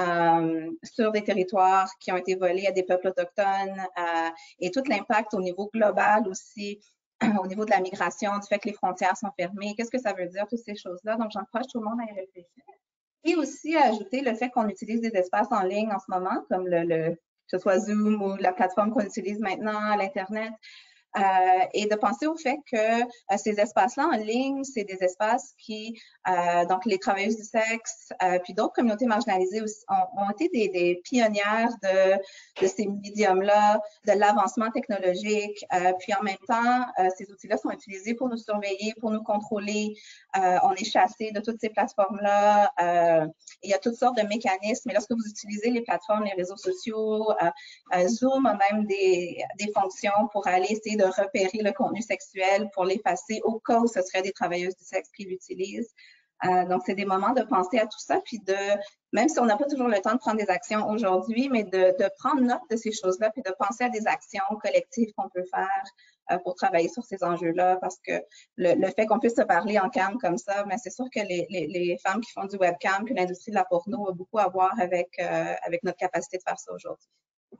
[SPEAKER 5] sur des territoires qui ont été volés à des peuples autochtones et tout l'impact au niveau global aussi, au niveau de la migration, du fait que les frontières sont fermées, qu'est-ce que ça veut dire, toutes ces choses-là. Donc, j'encourage tout le monde à y réfléchir. Et aussi à ajouter le fait qu'on utilise des espaces en ligne en ce moment, comme que ce soit Zoom ou la plateforme qu'on utilise maintenant, l'Internet, et de penser au fait que ces espaces-là en ligne, c'est des espaces qui, donc les travailleuses du sexe, puis d'autres communautés marginalisées aussi, ont été des pionnières de ces médiums-là, de l'avancement technologique. Puis en même temps, ces outils-là sont utilisés pour nous surveiller, pour nous contrôler. On est chassé de toutes ces plateformes-là. Il y a toutes sortes de mécanismes. Et lorsque vous utilisez les plateformes, les réseaux sociaux, Zoom a même des fonctions pour aller essayer de repérer le contenu sexuel pour l'effacer au cas où ce serait des travailleuses du sexe qui l'utilisent. Donc, c'est des moments de penser à tout ça, puis même si on n'a pas toujours le temps de prendre des actions aujourd'hui, mais de prendre note de ces choses-là, puis de penser à des actions collectives qu'on peut faire pour travailler sur ces enjeux-là, parce que le fait qu'on puisse se parler en cam comme ça, mais c'est sûr que les femmes qui font du webcam, puis l'industrie de la porno a beaucoup à voir avec notre capacité de faire ça aujourd'hui.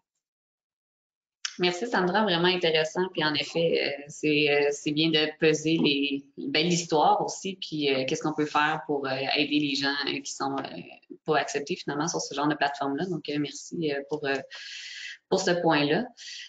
[SPEAKER 2] Merci Sandra, vraiment intéressant. Puis en effet, c'est bien de peser l'histoire aussi, puis qu'est-ce qu'on peut faire pour aider les gens qui sont pas acceptés finalement sur ce genre de plateforme-là. Donc merci pour ce point-là.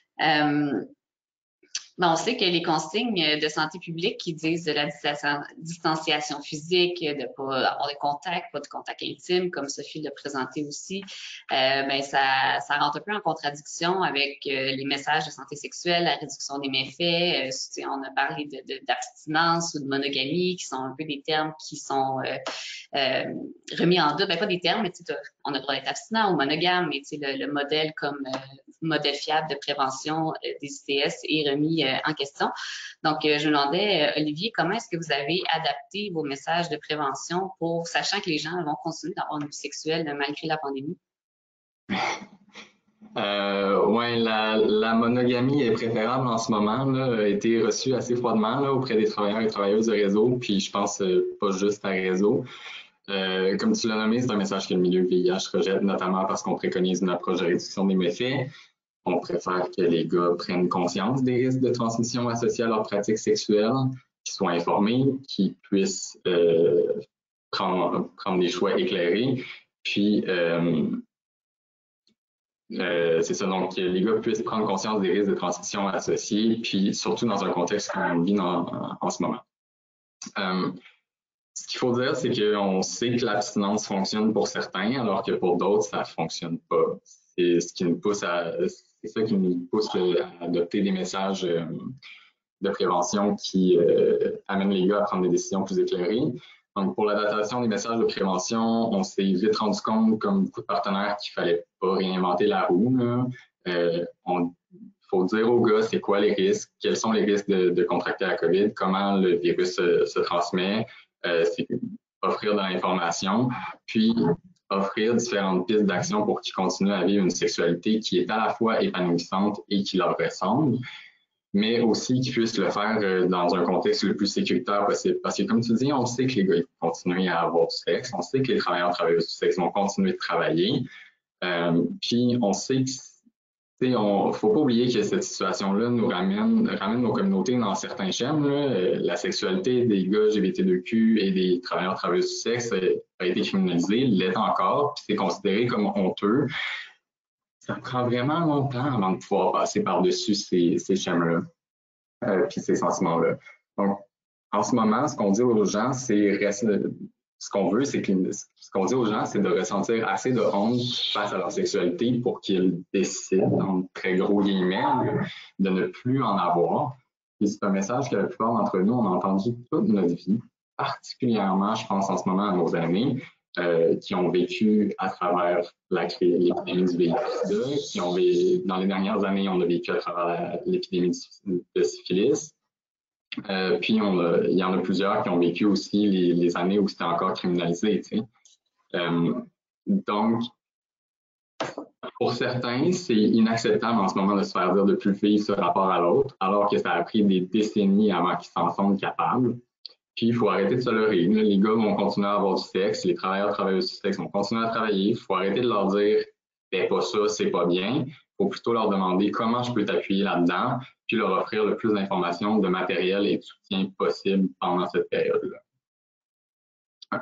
[SPEAKER 2] On sait que les consignes de santé publique qui disent de la distanciation physique, de ne pas avoir de contact, pas de contact intime, comme Sophie l'a présenté aussi, ça rentre un peu en contradiction avec les messages de santé sexuelle, la réduction des méfaits. On a parlé d'abstinence ou de monogamie, qui sont un peu des termes qui sont remis en doute. Pas des termes, mais on a le droit d'être abstinent ou monogame, mais le modèle comme modèle fiable de prévention des ITS est remis en question. Donc, je me demandais, Olivier, comment est-ce que vous avez adapté vos messages de prévention sachant que les gens vont continuer d'avoir une vie sexuelle malgré la pandémie?
[SPEAKER 4] Ouais, la monogamie est préférable en ce moment, là, a été reçue assez froidement là, auprès des travailleurs et travailleuses de réseau, puis je pense pas juste à réseau. Comme tu l'as nommé, c'est un message que le milieu VIH rejette, notamment parce qu'on préconise une approche de réduction des méfaits. On préfère que les gars prennent conscience des risques de transmission associés à leurs pratiques sexuelles, qu'ils soient informés, qu'ils puissent prendre des choix éclairés, puis c'est ça, donc que les gars puissent prendre conscience des risques de transmission associés, puis surtout dans un contexte qu'on vit en ce moment. Ce qu'il faut dire, c'est qu'on sait que l'abstinence fonctionne pour certains, alors que pour d'autres, ça ne fonctionne pas. C'est ça qui nous pousse à adopter des messages de prévention qui amènent les gars à prendre des décisions plus éclairées. Donc, pour l'adaptation des messages de prévention, on s'est vite rendu compte, comme beaucoup de partenaires, qu'il ne fallait pas réinventer la roue. Il faut dire aux gars c'est quoi les risques, quels sont les risques de contracter la COVID, comment le virus se transmet, offrir de l'information, puis offrir différentes pistes d'action pour qu'ils continuent à vivre une sexualité qui est à la fois épanouissante et qui leur ressemble, mais aussi qu'ils puissent le faire dans un contexte le plus sécuritaire possible. Parce que, comme tu dis, on sait que les gars vont continuer à avoir du sexe, on sait que les travailleurs-travailleuses du sexe vont continuer de travailler, puis on sait que il ne faut pas oublier que cette situation-là nous ramène nos communautés dans certains schèmes. La sexualité des gars LGBT2Q et des travailleurs-travailleuses du sexe a été criminalisée, l'est encore, puis c'est considéré comme honteux. Ça prend vraiment longtemps avant de pouvoir passer par-dessus ces schèmes-là, puis ces sentiments-là. Donc, en ce moment, ce qu'on dit aux gens, c'est ce qu'on veut, c'est que ce qu'on dit aux gens, c'est de ressentir assez de honte face à leur sexualité pour qu'ils décident, en très gros guillemets, de ne plus en avoir. Et c'est un message que la plupart d'entre nous, on a entendu toute notre vie, particulièrement, je pense, en ce moment, à nos aînés, qui ont vécu à travers l'épidémie du VIH, dans les dernières années, on a vécu à travers l'épidémie de syphilis. Puis, il y en a plusieurs qui ont vécu aussi les années où c'était encore criminalisé. Donc, pour certains, c'est inacceptable en ce moment de se faire dire de plus vivre ce rapport à l'autre, alors que ça a pris des décennies avant qu'ils s'en sentent capables. Puis, il faut arrêter de se leurrer. Les gars vont continuer à avoir du sexe, les travailleurs-travailleuses du sexe vont continuer à travailler. Il faut arrêter de leur dire « fais pas ça, c'est pas bien ». Il faut plutôt leur demander comment je peux t'appuyer là-dedans, puis leur offrir le plus d'informations, de matériel et de soutien possible pendant cette période-là. Ouais.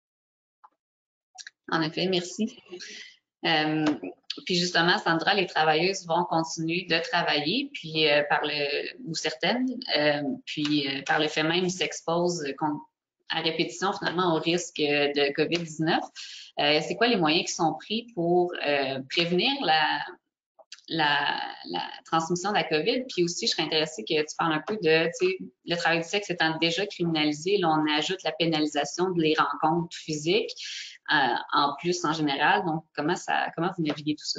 [SPEAKER 2] En effet, merci. Puis justement, Sandra, les travailleuses vont continuer de travailler, puis ou certaines, puis par le fait même, s'exposent à répétition finalement au risque de COVID-19. C'est quoi les moyens qui sont pris pour prévenir la transmission de la COVID? Puis aussi, je serais intéressée que tu parles un peu de, le travail du sexe étant déjà criminalisé, là, on ajoute la pénalisation des rencontres physiques en plus en général. Donc, comment vous naviguez tout ça?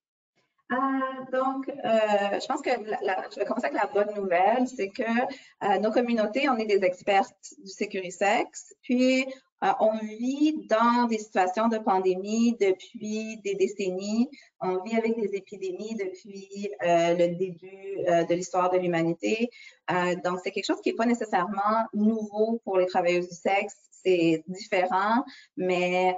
[SPEAKER 5] Je pense que je vais commencer avec la bonne nouvelle, c'est que nos communautés, on est des expertes du sécurisex, puis on vit dans des situations de pandémie depuis des décennies, on vit avec des épidémies depuis le début de l'histoire de l'humanité, donc c'est quelque chose qui n'est pas nécessairement nouveau pour les travailleuses du sexe. C'est différent, mais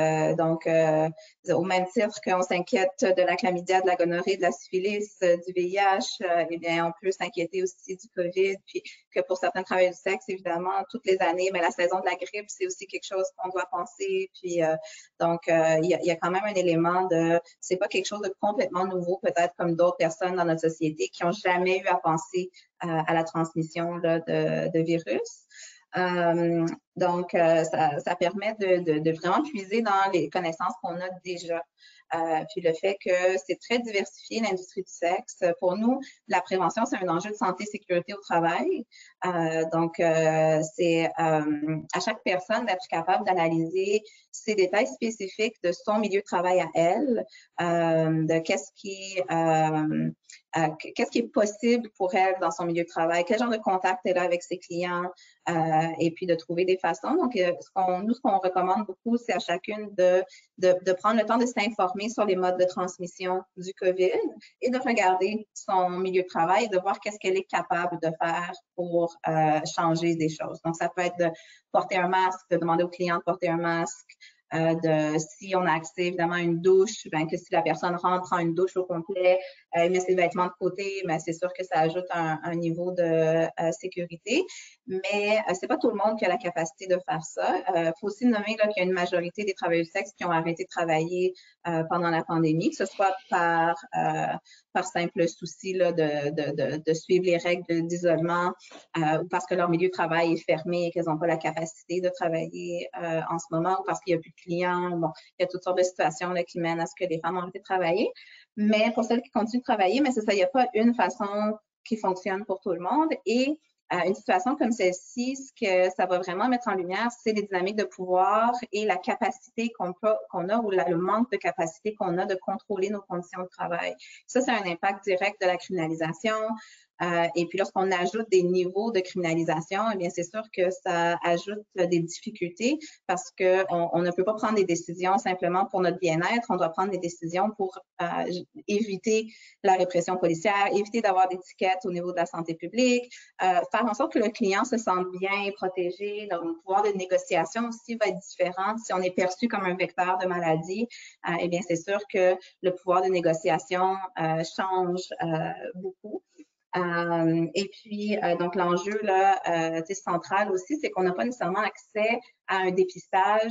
[SPEAKER 5] au même titre qu'on s'inquiète de la chlamydia, de la gonorrhée, de la syphilis, du VIH, eh bien, on peut s'inquiéter aussi du COVID, puis que pour certains travailleurs du sexe, évidemment, toutes les années, mais la saison de la grippe, c'est aussi quelque chose qu'on doit penser. Puis, il y a quand même un élément de, c'est pas quelque chose de complètement nouveau, peut-être comme d'autres personnes dans notre société qui n'ont jamais eu à penser à la transmission là, de virus. Donc, ça permet de vraiment puiser dans les connaissances qu'on a déjà. Puis le fait que c'est très diversifié, l'industrie du sexe. Pour nous, la prévention, c'est un enjeu de santé et sécurité au travail. Donc, c'est à chaque personne d'être capable d'analyser ces détails spécifiques de son milieu de travail à elle, de qu'est-ce qui est possible pour elle dans son milieu de travail, quel genre de contact elle a avec ses clients, et puis de trouver des façons. Donc, ce qu'on recommande beaucoup, c'est à chacune de prendre le temps de s'informer sur les modes de transmission du COVID et de regarder son milieu de travail et de voir qu'est-ce qu'elle est capable de faire pour changer des choses. Donc, ça peut être de porter un masque, de demander aux clients de porter un masque, si on a accès évidemment à une douche, ben, que si la personne rentre, prend une douche au complet, met ses vêtements de côté, ben, c'est sûr que ça ajoute un niveau de sécurité. Mais c'est pas tout le monde qui a la capacité de faire ça. Faut aussi nommer qu'il y a une majorité des travailleurs du sexe qui ont arrêté de travailler pendant la pandémie, que ce soit par simple souci là, de suivre les règles d'isolement ou parce que leur milieu de travail est fermé et qu'elles n'ont pas la capacité de travailler en ce moment ou parce qu'il n'y a plus de clients. Bon, il y a toutes sortes de situations là, qui mènent à ce que les femmes ont arrêté de travailler. Mais pour celles qui continuent de travailler, mais c'est ça, il n'y a pas une façon qui fonctionne pour tout le monde. Et une situation comme celle-ci, ce que ça va vraiment mettre en lumière, c'est les dynamiques de pouvoir et la capacité qu'on a ou le manque de capacité qu'on a de contrôler nos conditions de travail. Ça, c'est un impact direct de la criminalisation. Et puis, lorsqu'on ajoute des niveaux de criminalisation, eh bien, c'est sûr que ça ajoute des difficultés parce qu'on ne peut pas prendre des décisions simplement pour notre bien-être. On doit prendre des décisions pour éviter la répression policière, éviter d'avoir des tickets au niveau de la santé publique, faire en sorte que le client se sente bien protégé. Donc, le pouvoir de négociation aussi va être différent. Si on est perçu comme un vecteur de maladie, eh bien, c'est sûr que le pouvoir de négociation change beaucoup. Et puis, donc, l'enjeu là, central aussi, c'est qu'on n'a pas nécessairement accès à un dépistage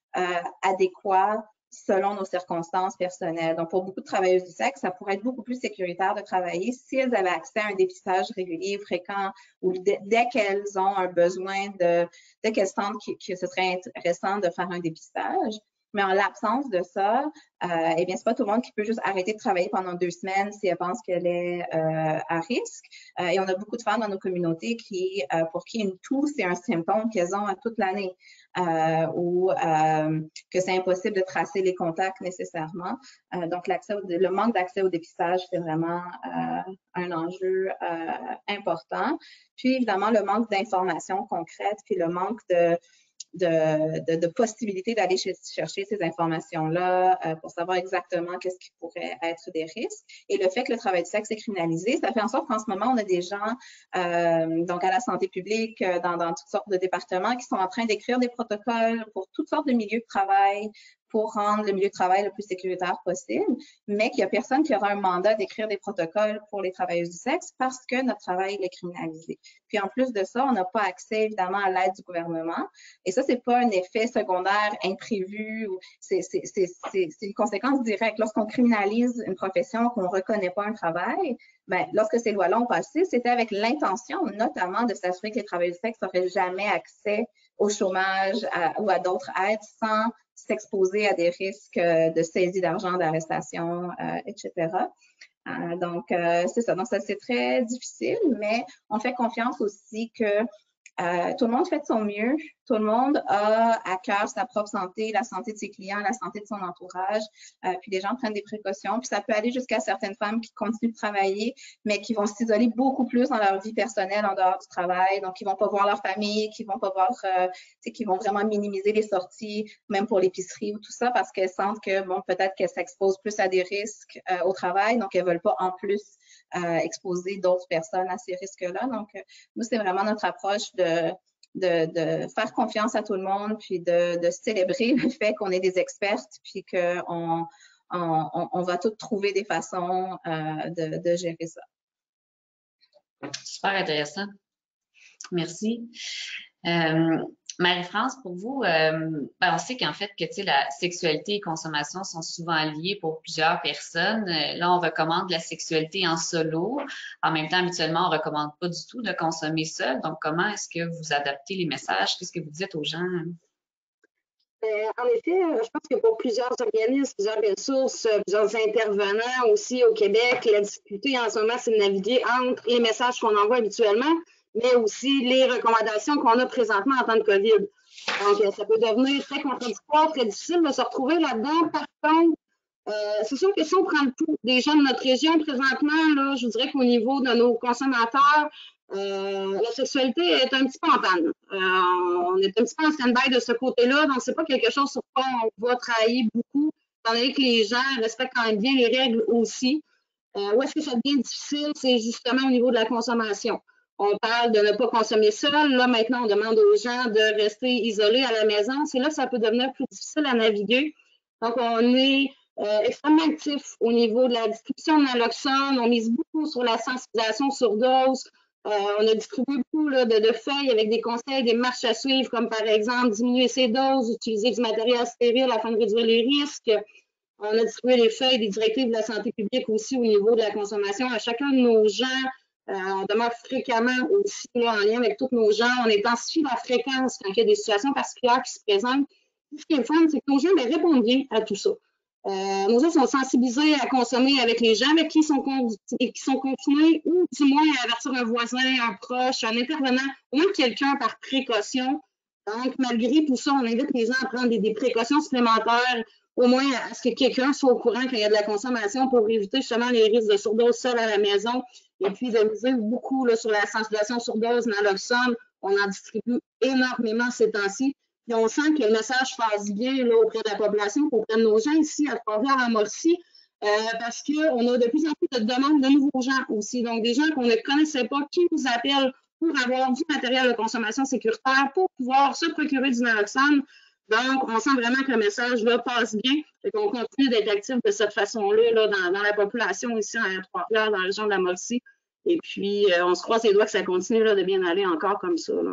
[SPEAKER 5] adéquat selon nos circonstances personnelles. Donc, pour beaucoup de travailleuses du sexe, ça pourrait être beaucoup plus sécuritaire de travailler si elles avaient accès à un dépistage régulier, fréquent, ou dès qu'elles ont un besoin dès qu'elles sentent que ce serait intéressant de faire un dépistage. Mais en l'absence de ça, eh bien, c'est pas tout le monde qui peut juste arrêter de travailler pendant 2 semaines si elle pense qu'elle est à risque. Et on a beaucoup de femmes dans nos communautés pour qui une toux, c'est un symptôme qu'elles ont toute l'année ou que c'est impossible de tracer les contacts nécessairement. Donc, le manque d'accès au dépistage, c'est vraiment un enjeu important. Puis, évidemment, le manque d'informations concrètes, puis le manque de possibilités d'aller chercher ces informations-là pour savoir exactement qu'est-ce qui pourrait être des risques. Et le fait que le travail du sexe est criminalisé, ça fait en sorte qu'en ce moment, on a des gens donc à la santé publique, dans toutes sortes de départements qui sont en train d'écrire des protocoles pour toutes sortes de milieux de travail pour rendre le milieu de travail le plus sécuritaire possible, mais qu'il n'y a personne qui aura un mandat d'écrire des protocoles pour les travailleuses du sexe parce que notre travail est criminalisé. Puis en plus de ça, on n'a pas accès évidemment à l'aide du gouvernement. Et ça, c'est pas un effet secondaire imprévu, c'est une conséquence directe. Lorsqu'on criminalise une profession, qu'on ne reconnaît pas un travail, ben, lorsque ces lois-là ont passé, c'était avec l'intention notamment de s'assurer que les travailleurs du sexe n'auraient jamais accès au chômage ou à d'autres aides sans s'exposer à des risques de saisie d'argent, d'arrestation, etc. Donc, c'est ça. Donc, ça, c'est très difficile, mais on fait confiance aussi que tout le monde fait de son mieux. Tout le monde a à cœur sa propre santé, la santé de ses clients, la santé de son entourage. Puis les gens prennent des précautions. Puis ça peut aller jusqu'à certaines femmes qui continuent de travailler, mais qui vont s'isoler beaucoup plus dans leur vie personnelle en dehors du travail. Donc, ils vont pas voir leur famille, qui vont pas voir, qui vont vraiment minimiser les sorties, même pour l'épicerie ou tout ça, parce qu'elles sentent que, bon, peut-être qu'elles s'exposent plus à des risques au travail. Donc, elles veulent pas en plus exposer d'autres personnes à ces risques-là. Donc, nous, c'est vraiment notre approche de faire confiance à tout le monde, puis de célébrer le fait qu'on est des expertes, puis qu'on va toutes trouver des façons de gérer ça.
[SPEAKER 2] Super intéressant. Merci. Marie-France, pour vous, on sait qu'en fait que la sexualité et consommation sont souvent liées pour plusieurs personnes. Là, on recommande la sexualité en solo. En même temps, habituellement, on recommande pas du tout de consommer seul. Donc, comment est-ce que vous adaptez les messages? Qu'est-ce que vous dites aux gens?
[SPEAKER 3] En effet, je pense que pour plusieurs organismes, plusieurs ressources, plusieurs intervenants aussi au Québec, la difficulté en ce moment, c'est de naviguer entre les messages qu'on envoie habituellement, mais aussi les recommandations qu'on a présentement en temps de COVID. Donc, ça peut devenir très contradictoire, très difficile de se retrouver là-dedans. Par contre, c'est sûr que si on prend le pouls des gens de notre région présentement, là, je vous dirais qu'au niveau de nos consommateurs, la sexualité est un petit peu en panne. On est un petit peu en stand-by de ce côté-là, donc c'est pas quelque chose sur quoi on va travailler beaucoup, étant donné que les gens respectent quand même bien les règles aussi. Où est-ce que ça devient difficile? C'est justement au niveau de la consommation. On parle de ne pas consommer seul. Là, maintenant, on demande aux gens de rester isolés à la maison. C'est là que ça peut devenir plus difficile à naviguer. Donc, on est extrêmement actif au niveau de la distribution de naloxone. On mise beaucoup sur la sensibilisation sur dose. On a distribué beaucoup de feuilles avec des conseils, des marches à suivre, comme par exemple diminuer ses doses, utiliser du matériel stérile afin de réduire les risques. On a distribué les feuilles des directives de la santé publique aussi au niveau de la consommation à chacun de nos gens. On demande fréquemment aussi, là, en lien avec tous nos gens, on intensifie la fréquence quand il y a des situations particulières qui se présentent. Ce qui est fun, c'est que nos gens répondent bien à tout ça. Nos gens sont sensibilisés à consommer avec les gens avec qui ils sont confinés ou du moins à avertir un voisin, un proche, un intervenant, au moins quelqu'un par précaution. Donc, malgré tout ça, on invite les gens à prendre des précautions supplémentaires, au moins à ce que quelqu'un soit au courant quand il y a de la consommation pour éviter justement les risques de surdose seul à la maison. Et puis de miser beaucoup là, sur la sensibilisation surdose, naloxone. On en distribue énormément ces temps-ci. Puis on sent que le message passe bien là, auprès de la population, auprès de nos gens ici à Trois-Rivières-en-Mauricie, parce qu'on a de plus en plus de demandes de nouveaux gens aussi. Donc, des gens qu'on ne connaissait pas, qui nous appellent pour avoir du matériel de consommation sécuritaire, pour pouvoir se procurer du naloxone. Donc, on sent vraiment que le message là, passe bien et qu'on continue d'être actif de cette façon-là là, dans la population ici à Trois-Rivières, dans la région de la Mauricie. Et puis, on se croise les doigts que ça continue là, de bien aller encore comme ça. Là.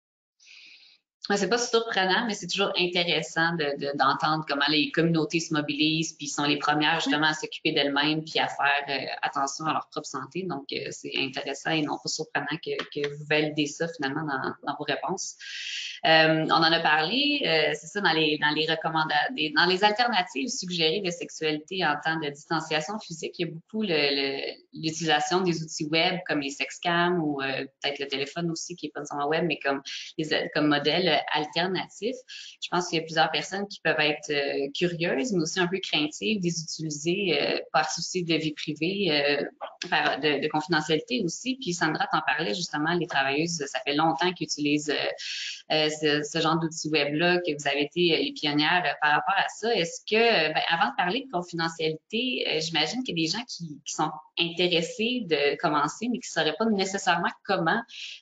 [SPEAKER 2] C'est pas surprenant, mais c'est toujours intéressant d'entendre comment les communautés se mobilisent, puis sont les premières justement à s'occuper d'elles-mêmes, puis à faire attention à leur propre santé. Donc, c'est intéressant et non pas surprenant que vous validez ça finalement dans vos réponses. On en a parlé, c'est ça, dans les recommandations, dans les alternatives suggérées de sexualité en temps de distanciation physique, il y a beaucoup l'utilisation des outils web comme les sexcams ou peut-être le téléphone aussi qui est pas nécessairement web, mais comme modèle alternatif. Je pense qu'il y a plusieurs personnes qui peuvent être curieuses, mais aussi un peu craintives d'les utiliser par souci de vie privée, de confidentialité aussi. Puis Sandra t'en parlait justement, les travailleuses, ça fait longtemps qu'ils utilisent ce genre d'outils web-là, que vous avez été les pionnières par rapport à ça. Est-ce que, avant de parler de confidentialité, j'imagine qu'il y a des gens qui sont intéressés de commencer, mais qui ne sauraient pas nécessairement comment,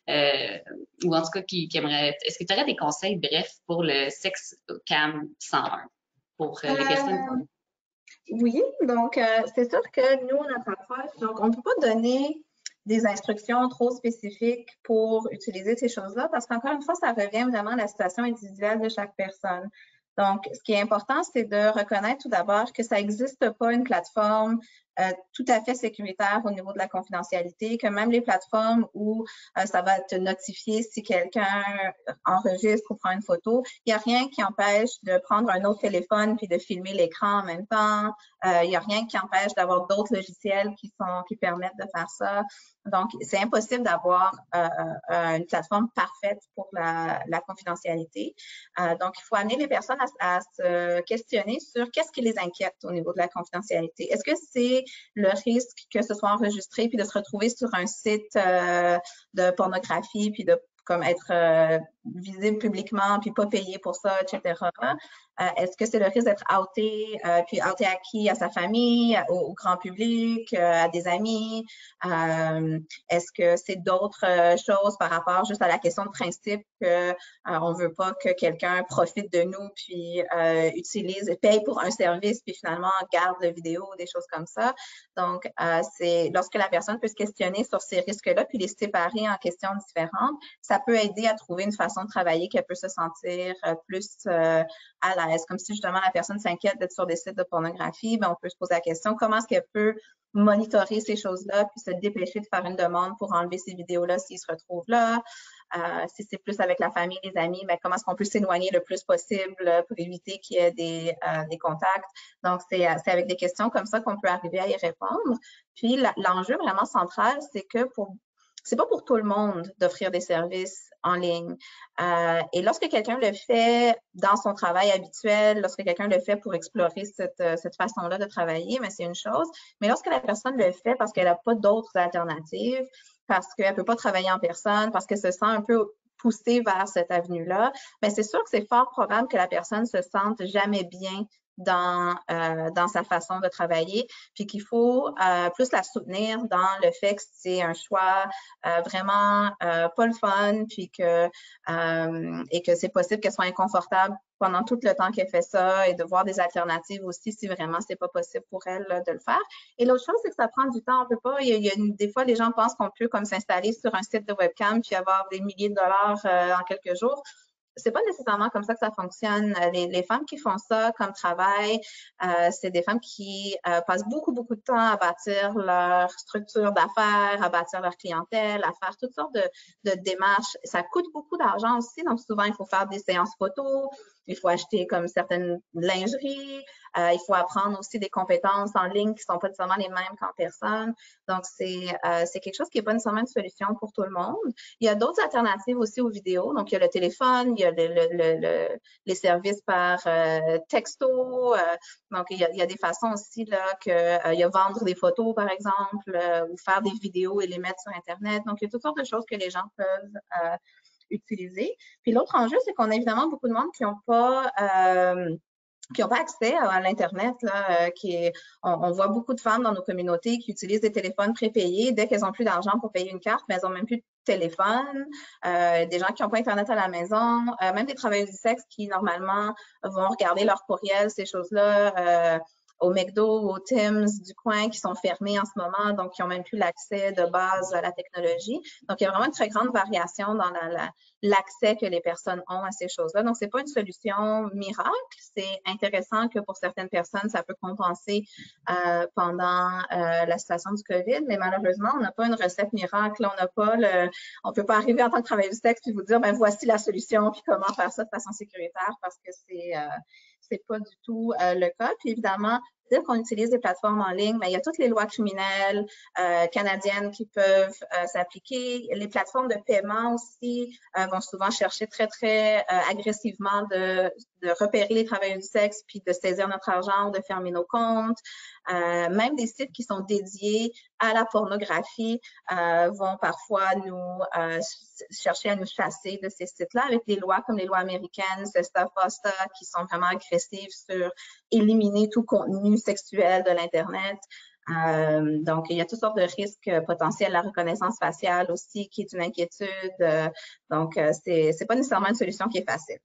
[SPEAKER 2] ou en tout cas qui aimeraient. Est-ce que tu aurais des conseils, bref, pour le SexCam 101 pour les personnes?
[SPEAKER 5] Oui, donc c'est sûr que nous, notre approche, donc on ne peut pas donner des instructions trop spécifiques pour utiliser ces choses-là parce qu'encore une fois, ça revient vraiment à la situation individuelle de chaque personne. Donc, ce qui est important, c'est de reconnaître tout d'abord que ça n'existe pas une plateforme tout à fait sécuritaire au niveau de la confidentialité, que même les plateformes où ça va te notifier si quelqu'un enregistre ou prend une photo, il n'y a rien qui empêche de prendre un autre téléphone puis de filmer l'écran en même temps. Il n'y a rien qui empêche d'avoir d'autres logiciels qui permettent de faire ça. Donc, c'est impossible d'avoir une plateforme parfaite pour la confidentialité. Donc, il faut amener les personnes à se questionner sur qu'est-ce qui les inquiète au niveau de la confidentialité. Est-ce que c'est le risque que ce soit enregistré puis de se retrouver sur un site de pornographie puis de comme être visible publiquement puis pas payé pour ça, etc. Est-ce que c'est le risque d'être outé, puis outé à qui? À sa famille, au grand public, à des amis? Est-ce que c'est d'autres choses par rapport juste à la question de principe que on veut pas que quelqu'un profite de nous puis paye pour un service puis finalement garde la vidéo, des choses comme ça. Donc, c'est lorsque la personne peut se questionner sur ces risques-là puis les séparer en questions différentes, ça peut aider à trouver une façon de travailler qu'elle peut se sentir plus à l'aise. Comme si justement la personne s'inquiète d'être sur des sites de pornographie, ben, on peut se poser la question comment est-ce qu'elle peut monitorer ces choses-là puis se dépêcher de faire une demande pour enlever ces vidéos-là s'ils se retrouvent là. Si c'est plus avec la famille, les amis, ben, comment est-ce qu'on peut s'éloigner le plus possible pour éviter qu'il y ait des contacts. Donc, c'est avec des questions comme ça qu'on peut arriver à y répondre. Puis, l'enjeu vraiment central, c'est que c'est pas pour tout le monde d'offrir des services en ligne. Et lorsque quelqu'un le fait dans son travail habituel, lorsque quelqu'un le fait pour explorer cette façon-là de travailler, mais c'est une chose. Mais lorsque la personne le fait parce qu'elle n'a pas d'autres alternatives, parce qu'elle ne peut pas travailler en personne, parce qu'elle se sent un peu poussée vers cette avenue-là, bien, c'est sûr que c'est fort probable que la personne se sente jamais bien dans sa façon de travailler, puis qu'il faut plus la soutenir dans le fait que c'est un choix vraiment pas le fun, puis et que c'est possible qu'elle soit inconfortable pendant tout le temps qu'elle fait ça et de voir des alternatives aussi si vraiment c'est pas possible pour elle là, de le faire. Et l'autre chose, c'est que ça prend du temps. On peut pas, des fois, les gens pensent qu'on peut comme s'installer sur un site de webcam puis avoir des milliers de dollars en quelques jours. C'est pas nécessairement comme ça que ça fonctionne. Les femmes qui font ça comme travail, c'est des femmes qui passent beaucoup, beaucoup de temps à bâtir leur structure d'affaires, à bâtir leur clientèle, à faire toutes sortes de démarches. Ça coûte beaucoup d'argent aussi, donc souvent, il faut faire des séances photos, il faut acheter comme certaines lingeries, il faut apprendre aussi des compétences en ligne qui sont pas nécessairement les mêmes qu'en personne. Donc, c'est quelque chose qui n'est pas nécessairement une solution pour tout le monde. Il y a d'autres alternatives aussi aux vidéos. Donc, il y a le téléphone, il y a les services par texto. Donc, il y a des façons aussi là il y a vendre des photos, par exemple, ou faire des vidéos et les mettre sur Internet. Donc, il y a toutes sortes de choses que les gens peuvent utiliser. Puis l'autre enjeu, c'est qu'on a évidemment beaucoup de monde qui n'ont pas accès à l'Internet. On voit beaucoup de femmes dans nos communautés qui utilisent des téléphones prépayés. Dès qu'elles n'ont plus d'argent pour payer une carte, mais elles n'ont même plus de téléphone. Des gens qui n'ont pas Internet à la maison, même des travailleuses du sexe qui, normalement, vont regarder leur courriel, ces choses-là, au McDo ou au Tim's du coin qui sont fermés en ce moment, donc qui n'ont même plus l'accès de base à la technologie. Donc, il y a vraiment une très grande variation dans l'accès que les personnes ont à ces choses-là. Donc, c'est pas une solution miracle. C'est intéressant que pour certaines personnes, ça peut compenser pendant la situation du COVID, mais malheureusement, on n'a pas une recette miracle. On peut pas arriver en tant que travailleuse du sexe puis vous dire, ben voici la solution puis comment faire ça de façon sécuritaire parce que c'est pas du tout le cas. Puis évidemment, dès qu'on utilise des plateformes en ligne, mais il y a toutes les lois criminelles canadiennes qui peuvent s'appliquer. Les plateformes de paiement aussi vont souvent chercher très, très agressivement de repérer les travailleurs du sexe puis de saisir notre argent ou de fermer nos comptes. Même des sites qui sont dédiés à la pornographie vont parfois chercher à nous chasser de ces sites-là avec des lois comme les lois américaines, SESTA, FOSTA, qui sont vraiment agressives sur éliminer tout contenu sexuel de l'Internet. Donc, il y a toutes sortes de risques potentiels. La reconnaissance faciale aussi, qui est une inquiétude. Donc, c'est pas nécessairement une solution qui est facile.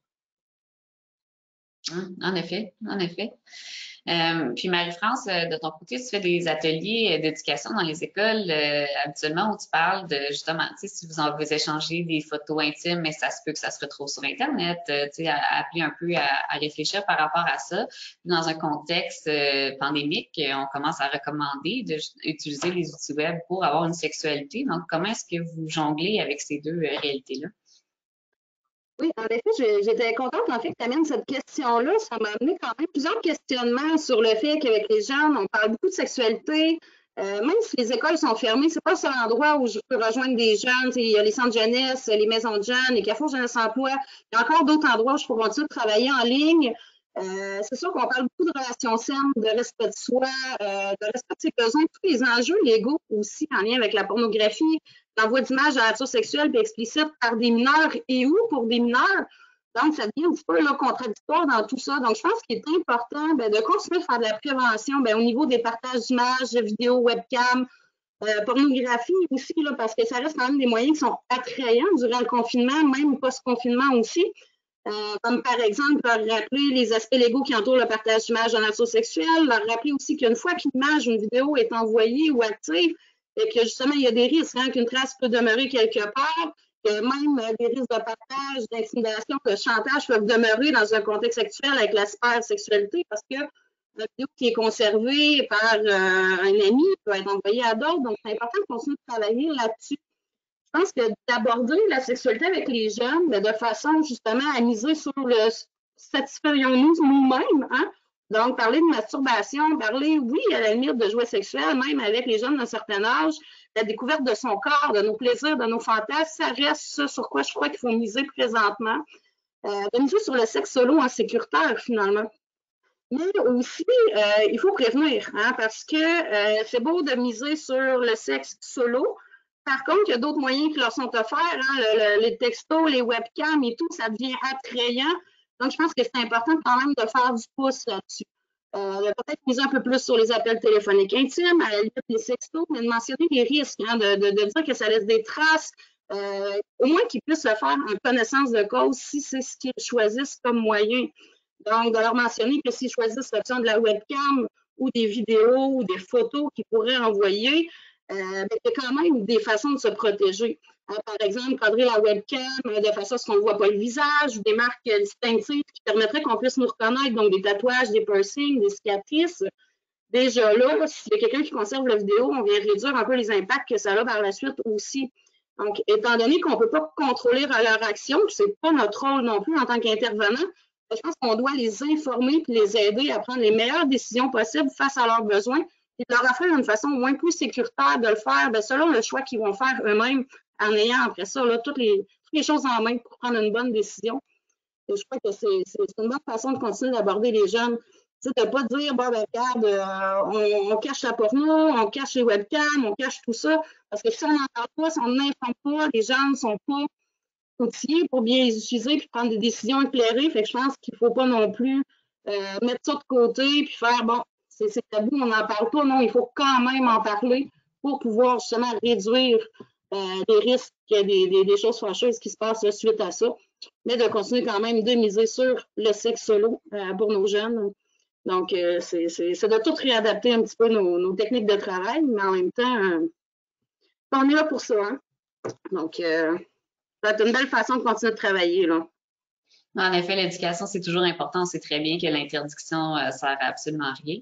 [SPEAKER 2] En effet, en effet. Puis Marie-France, de ton côté, tu fais des ateliers d'éducation dans les écoles habituellement où tu parles de justement, tu sais, si vous échangez des photos intimes, mais ça se peut que ça se retrouve sur Internet, tu sais, appeler un peu à réfléchir par rapport à ça. Dans un contexte pandémique, on commence à recommander d'utiliser les outils web pour avoir une sexualité. Donc, comment est-ce que vous jonglez avec ces deux réalités-là?
[SPEAKER 3] Oui, en effet, j'étais contente en fait que tu amènes cette question-là. Ça m'a amené quand même plusieurs questionnements sur le fait qu'avec les jeunes, on parle beaucoup de sexualité. Même si les écoles sont fermées, c'est pas le seul endroit où je peux rejoindre des jeunes. Il y a les centres jeunesse, les maisons de jeunes, les carrefours jeunesse emploi. Il y a encore d'autres endroits où je peux continuer de travailler en ligne. C'est sûr qu'on parle beaucoup de relations saines, de respect de soi, de respect de ses besoins, tous les enjeux légaux aussi en lien avec la pornographie, l'envoi d'images à nature sexuelle et explicite par des mineurs et ou pour des mineurs. Donc, ça devient un petit peu là, contradictoire dans tout ça. Donc, je pense qu'il est important de continuer à faire de la prévention au niveau des partages d'images, de vidéos, webcam, pornographie aussi, là, parce que ça reste quand même des moyens qui sont attrayants durant le confinement, même post-confinement aussi. Comme par exemple, leur rappeler les aspects légaux qui entourent le partage d'images de nature sexuelle, leur rappeler aussi qu'une fois qu'une image ou une vidéo est envoyée ou active, et que justement, il y a des risques, qu'une trace peut demeurer quelque part, que même des risques de partage, d'intimidation, de chantage peuvent demeurer dans un contexte sexuel avec la cybersexualité, parce que la vidéo qui est conservée par un ami peut être envoyée à d'autres. Donc, c'est important de continuer de travailler là-dessus. Je pense que d'aborder la sexualité avec les jeunes de façon justement à miser sur le satisfaisons-nous nous-mêmes, hein? Donc, parler de masturbation, parler, oui, à la limite de jouets sexuels, même avec les jeunes d'un certain âge, la découverte de son corps, de nos plaisirs, de nos fantasmes, ça reste ce sur quoi je crois qu'il faut miser présentement. De miser sur le sexe solo en sécuritaire, finalement. Mais aussi, il faut prévenir, hein, parce que c'est beau de miser sur le sexe solo. Par contre, il y a d'autres moyens qui leur sont offerts, hein, les textos, les webcams et tout, ça devient attrayant. Donc, je pense que c'est important quand même de faire du pouce là-dessus. Peut-être miser un peu plus sur les appels téléphoniques intimes, à la limite les sextos, mais de mentionner les risques, hein, de dire que ça laisse des traces, au moins qu'ils puissent le faire en connaissance de cause si c'est ce qu'ils choisissent comme moyen. Donc, de leur mentionner que s'ils choisissent l'option de la webcam ou des vidéos ou des photos qu'ils pourraient envoyer, il y a quand même des façons de se protéger. Par exemple, cadrer la webcam de façon à ce qu'on ne voit pas le visage, ou des marques distinctives qui permettraient qu'on puisse nous reconnaître, donc des tatouages, des piercings, des cicatrices. Déjà là, s'il y a quelqu'un qui conserve la vidéo, on vient réduire un peu les impacts que ça a par la suite aussi. Donc, étant donné qu'on ne peut pas contrôler leur action, ce n'est pas notre rôle non plus en tant qu'intervenant, je pense qu'on doit les informer et les aider à prendre les meilleures décisions possibles face à leurs besoins et de leur offrir une façon au moins plus sécuritaire de le faire selon le choix qu'ils vont faire eux-mêmes en ayant après ça là, toutes les choses en main pour prendre une bonne décision. Et je crois que c'est une bonne façon de continuer d'aborder les jeunes. De ne pas dire, bon, ben, regarde, on cache la porno, on cache les webcams, on cache tout ça. Parce que si on n'en parle pas, si on n'informe pas, les gens ne sont pas outillés pour bien les utiliser et prendre des décisions éclairées. Fait que je pense qu'il ne faut pas non plus mettre ça de côté puis faire, bon, c'est tabou, on n'en parle pas. Non, il faut quand même en parler pour pouvoir justement réduire les risques qu'il y ait des choses fâcheuses qui se passent suite à ça. Mais de continuer quand même de miser sur le sexe solo pour nos jeunes. Donc, c'est de tout réadapter un petit peu nos techniques de travail, mais en même temps, on est là pour ça. Hein? Donc, ça va être une belle façon de continuer de travailler, là.
[SPEAKER 2] En effet, l'éducation, c'est toujours important. On sait très bien que l'interdiction sert à absolument rien.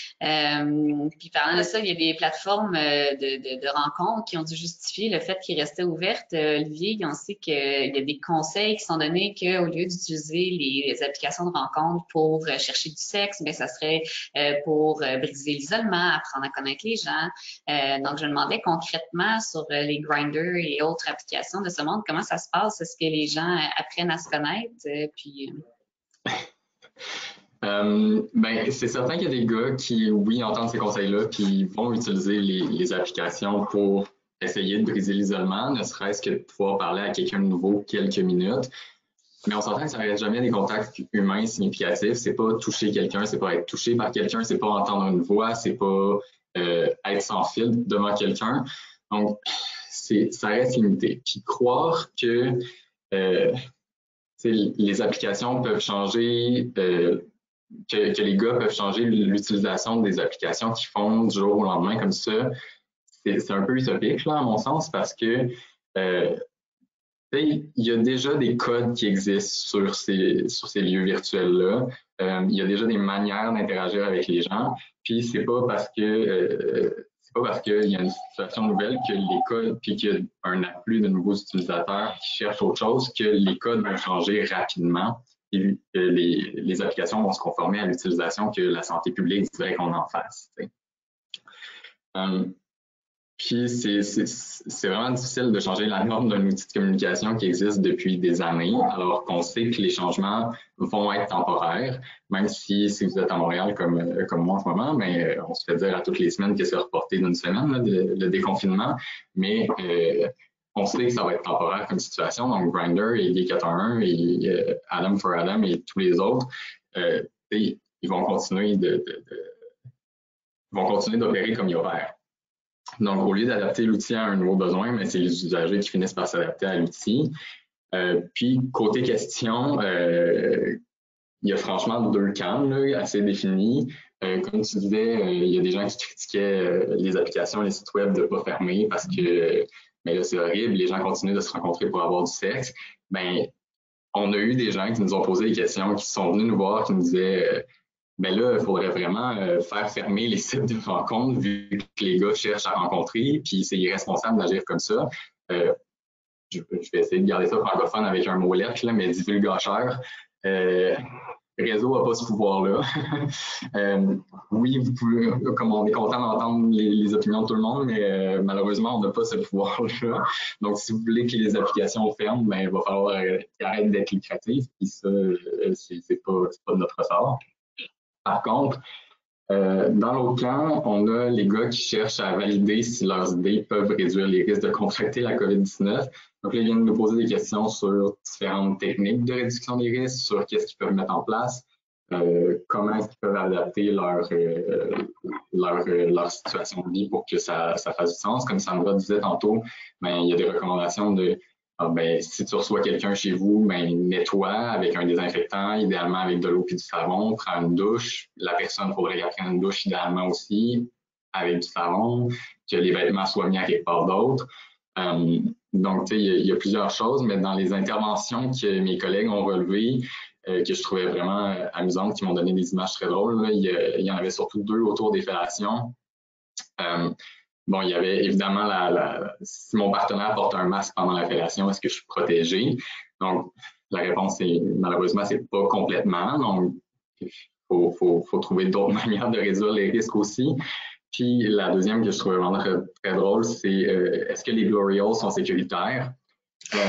[SPEAKER 2] Puis parlant de ça, il y a des plateformes de rencontres qui ont dû justifier le fait qu'ils restaient ouvertes. Olivier, on sait qu'il y a des conseils qui sont donnés qu'au lieu d'utiliser les applications de rencontres pour chercher du sexe, mais ça serait pour briser l'isolement, apprendre à connaître les gens. Donc, je me demandais concrètement sur les Grindr et autres applications de ce monde, comment ça se passe? Est-ce que les gens apprennent à se connaître?
[SPEAKER 4] Ben, c'est certain qu'il y a des gars qui, oui, entendent ces conseils-là, puis vont utiliser les applications pour essayer de briser l'isolement, ne serait-ce que de pouvoir parler à quelqu'un de nouveau quelques minutes. Mais on s'entend que ça ne reste jamais des contacts humains significatifs. C'est pas toucher quelqu'un, c'est pas être touché par quelqu'un, c'est pas entendre une voix, c'est pas être sans fil devant quelqu'un. Donc, ça reste limité. Puis croire que les applications peuvent changer, que les gars peuvent changer l'utilisation des applications qu'ils font du jour au lendemain comme ça, c'est un peu utopique, là, à mon sens, parce que il y a déjà des codes qui existent sur ces lieux virtuels-là. Il y a déjà des manières d'interagir avec les gens. Puis c'est pas parce qu'il y a une situation nouvelle que les codes, puis qu'il y a un afflux de nouveaux utilisateurs qui cherchent autre chose, que les codes vont changer rapidement et que les applications vont se conformer à l'utilisation que la santé publique dirait qu'on en fasse. Puis c'est vraiment difficile de changer la norme d'un outil de communication qui existe depuis des années, alors qu'on sait que les changements vont être temporaires, même si vous êtes à Montréal comme moi en ce moment, mais on se fait dire à toutes les semaines que c'est reporté d'une semaine, là, le déconfinement, mais on sait que ça va être temporaire comme situation. Donc, Grindr et Gay411 et Adam for Adam et tous les autres, ils vont continuer d'opérer comme ils opèrent. Donc, au lieu d'adapter l'outil à un nouveau besoin, mais c'est les usagers qui finissent par s'adapter à l'outil. Puis, côté question, il y a franchement deux camps là, assez définis. Comme tu disais, il y a des gens qui critiquaient les applications, les sites web de ne pas fermer parce que mais là, c'est horrible, les gens continuent de se rencontrer pour avoir du sexe. Ben, on a eu des gens qui nous ont posé des questions, qui sont venus nous voir, qui nous disaient ben là, il faudrait vraiment faire fermer les sites de rencontres vu que les gars cherchent à rencontrer, puis c'est irresponsable d'agir comme ça. Je vais essayer de garder ça francophone avec un mot lettre, là, mais divulgateur. Réseau n'a pas ce pouvoir-là. Oui, vous pouvez, comme on est content d'entendre les opinions de tout le monde, mais malheureusement, on n'a pas ce pouvoir-là. Donc, si vous voulez que les applications ferment, ben, il va falloir arrêter d'être lucratif, puis ça, c'est pas de notre ressort. Par contre, dans l'autre camp, on a les gars qui cherchent à valider si leurs idées peuvent réduire les risques de contracter la COVID-19. Donc là, ils viennent nous poser des questions sur différentes techniques de réduction des risques, sur qu'est-ce qu'ils peuvent mettre en place, comment est-ce qu'ils peuvent adapter leur situation de vie pour que ça fasse du sens. Comme Sandra disait tantôt, ben, il y a des recommandations de ben, si tu reçois quelqu'un chez vous, ben, nettoie avec un désinfectant, idéalement avec de l'eau et du savon, prends une douche. La personne, il faudrait qu'elle prenne une douche idéalement aussi avec du savon, que les vêtements soient mis à quelque part d'autre. Donc, tu sais, il y a plusieurs choses, mais dans les interventions que mes collègues ont relevées, que je trouvais vraiment amusantes, qui m'ont donné des images très drôles, là, il y en avait surtout deux autour des fellations. Bon, il y avait évidemment si mon partenaire porte un masque pendant la fellation, est-ce que je suis protégé? Donc, la réponse est malheureusement, c'est pas complètement. Donc, il faut trouver d'autres manières de réduire les risques aussi. Puis la deuxième que je trouvais vraiment très, très drôle, c'est est-ce que les Glory Holes sont sécuritaires?
[SPEAKER 2] C'est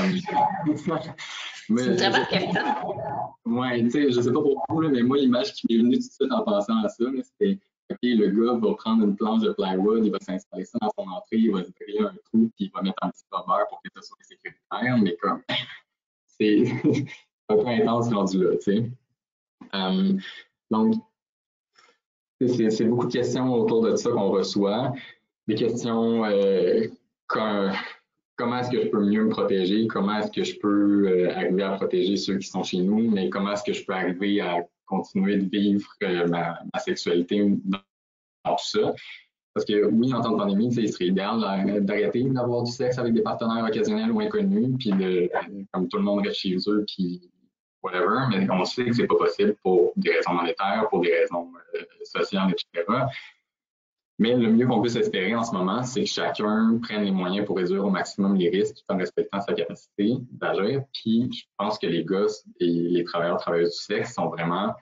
[SPEAKER 2] une très bonne question.
[SPEAKER 4] Oui, tu sais, je sais pas pour vous, mais moi, l'image qui m'est venue tout de suite en pensant à ça, c'était OK, le gars va prendre une planche de plywood, il va s'installer ça dans son entrée, il va se griller un trou, puis il va mettre un petit bobber pour que ça soit sécuritaire, mais comme c'est un peu intense rendu là, tu sais. Donc, c'est beaucoup de questions autour de ça qu'on reçoit. Des questions comment est-ce que je peux mieux me protéger? Comment est-ce que je peux arriver à protéger ceux qui sont chez nous? Mais comment est-ce que je peux arriver à continuer de vivre ma sexualité dans tout ça? Parce que oui, en temps de pandémie, il serait idéal d'arrêter d'avoir du sexe avec des partenaires occasionnels ou inconnus, puis comme tout le monde reste chez eux, puis whatever, mais on sait que c'est pas possible pour des raisons monétaires, pour des raisons sociales, etc. Mais le mieux qu'on puisse espérer en ce moment, c'est que chacun prenne les moyens pour réduire au maximum les risques tout en respectant sa capacité d'agir. Puis je pense que les gosses et les travailleuses du sexe sont vraiment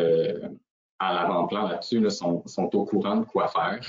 [SPEAKER 4] à l'avant-plan là-dessus, là, sont au courant de quoi faire.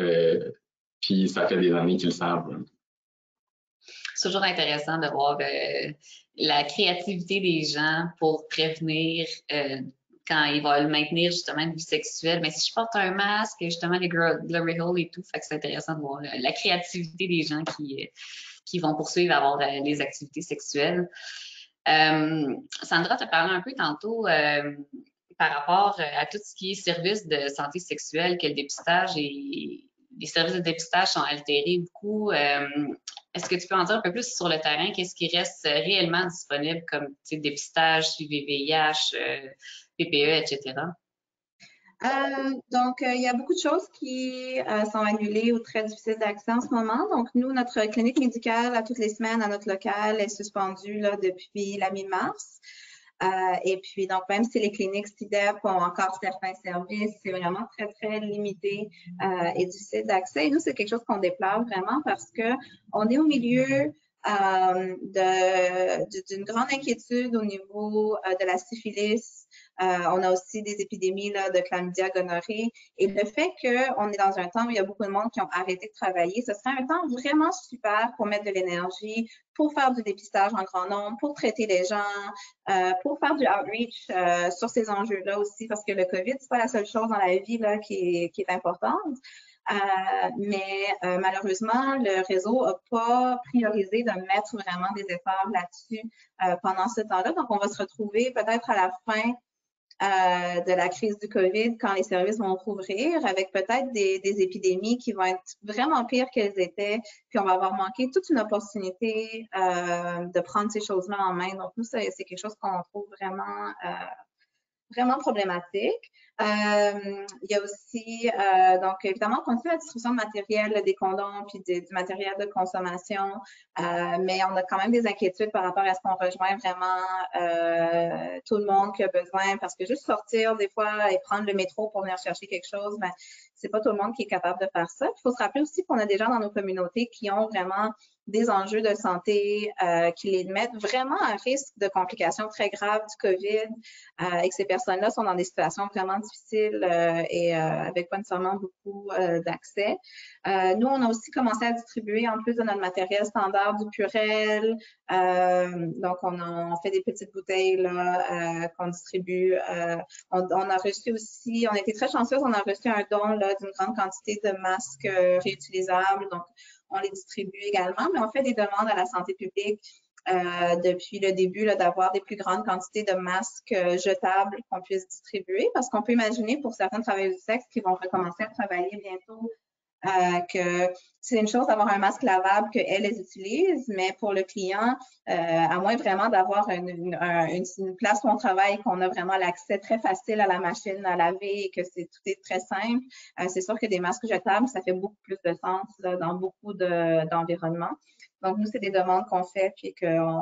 [SPEAKER 4] Puis ça fait des années qu'ils le savent.
[SPEAKER 2] C'est toujours intéressant de voir la créativité des gens pour prévenir quand ils veulent maintenir justement une vie sexuelle. Mais si je porte un masque, justement les glory holes et tout, fait que c'est intéressant de voir la créativité des gens qui vont poursuivre à avoir les activités sexuelles. Sandra t'a parlé un peu tantôt par rapport à tout ce qui est services de santé sexuelle, que le dépistage et les services de dépistage sont altérés beaucoup. Est-ce que tu peux en dire un peu plus sur le terrain? Qu'est-ce qui reste réellement disponible comme dépistage, suivi VIH, PPE, etc.?
[SPEAKER 5] Donc, il y a beaucoup de choses qui sont annulées ou très difficiles d'accès en ce moment. Donc, nous, notre clinique médicale à toutes les semaines à notre local est suspendue là, depuis la mi-mars. Et puis, donc, même si les cliniques CIDEP ont encore certains services, c'est vraiment très, très limité et difficile d'accès. Et nous, c'est quelque chose qu'on déplore vraiment parce qu'on est au milieu d'une grande inquiétude au niveau de la syphilis On a aussi des épidémies là, de chlamydia, gonorrhée. Et le fait qu'on est dans un temps où il y a beaucoup de monde qui ont arrêté de travailler, ce serait un temps vraiment super pour mettre de l'énergie, pour faire du dépistage en grand nombre, pour traiter les gens, pour faire du outreach sur ces enjeux-là aussi, parce que le COVID, c'est pas la seule chose dans la vie là, qui est importante. Mais malheureusement, le réseau n'a pas priorisé de mettre vraiment des efforts là-dessus pendant ce temps-là. Donc, on va se retrouver peut-être à la fin de la crise du COVID, quand les services vont rouvrir, avec peut-être des épidémies qui vont être vraiment pires qu'elles étaient, puis on va avoir manqué toute une opportunité de prendre ces choses-là en main. Donc, nous, c'est quelque chose qu'on trouve vraiment problématique. Il y a aussi, donc évidemment, on continue la distribution de matériel, des condoms, puis du matériel de consommation, mais on a quand même des inquiétudes par rapport à ce qu'on rejoint vraiment tout le monde qui a besoin, parce que juste sortir des fois et prendre le métro pour venir chercher quelque chose, ben, c'est pas tout le monde qui est capable de faire ça. Il faut se rappeler aussi qu'on a des gens dans nos communautés qui ont vraiment des enjeux de santé qui les mettent vraiment à risque de complications très graves du COVID et que ces personnes-là sont dans des situations vraiment difficiles et avec pas nécessairement beaucoup d'accès. Nous, on a aussi commencé à distribuer, en plus de notre matériel standard, du Purell. Donc, on fait des petites bouteilles là, qu'on distribue. On a reçu aussi, on a été très chanceux, on a reçu un don d'une grande quantité de masques réutilisables. Donc, on les distribue également, mais on fait des demandes à la santé publique depuis le début d'avoir des plus grandes quantités de masques jetables qu'on puisse distribuer, parce qu'on peut imaginer pour certains travailleurs du sexe qui vont recommencer à travailler bientôt que c'est une chose d'avoir un masque lavable qu'elles les utilisent, mais pour le client, à moins vraiment d'avoir une place où on travaille, qu'on a vraiment l'accès très facile à la machine à laver et que tout est très simple, c'est sûr que des masques jetables, ça fait beaucoup plus de sens là, dans beaucoup d'environnements. Donc, nous, c'est des demandes qu'on fait puis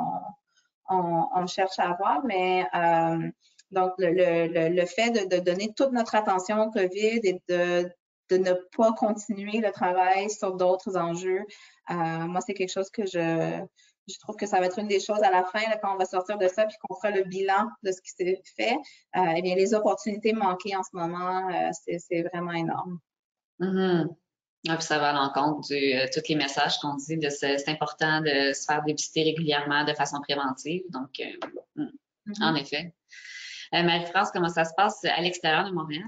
[SPEAKER 5] qu'on cherche à avoir, mais donc, le fait de donner toute notre attention au COVID et de ne pas continuer le travail sur d'autres enjeux. Moi, c'est quelque chose que je trouve que ça va être une des choses à la fin, là, quand on va sortir de ça, puis qu'on fera le bilan de ce qui s'est fait. Eh bien, les opportunités manquées en ce moment, c'est vraiment énorme.
[SPEAKER 2] Mm-hmm. Ah, puis ça va à l'encontre de tous les messages qu'on dit de c'est important de se faire dépister régulièrement de façon préventive. Donc, en effet. Marie-France, comment ça se passe à l'extérieur de Montréal?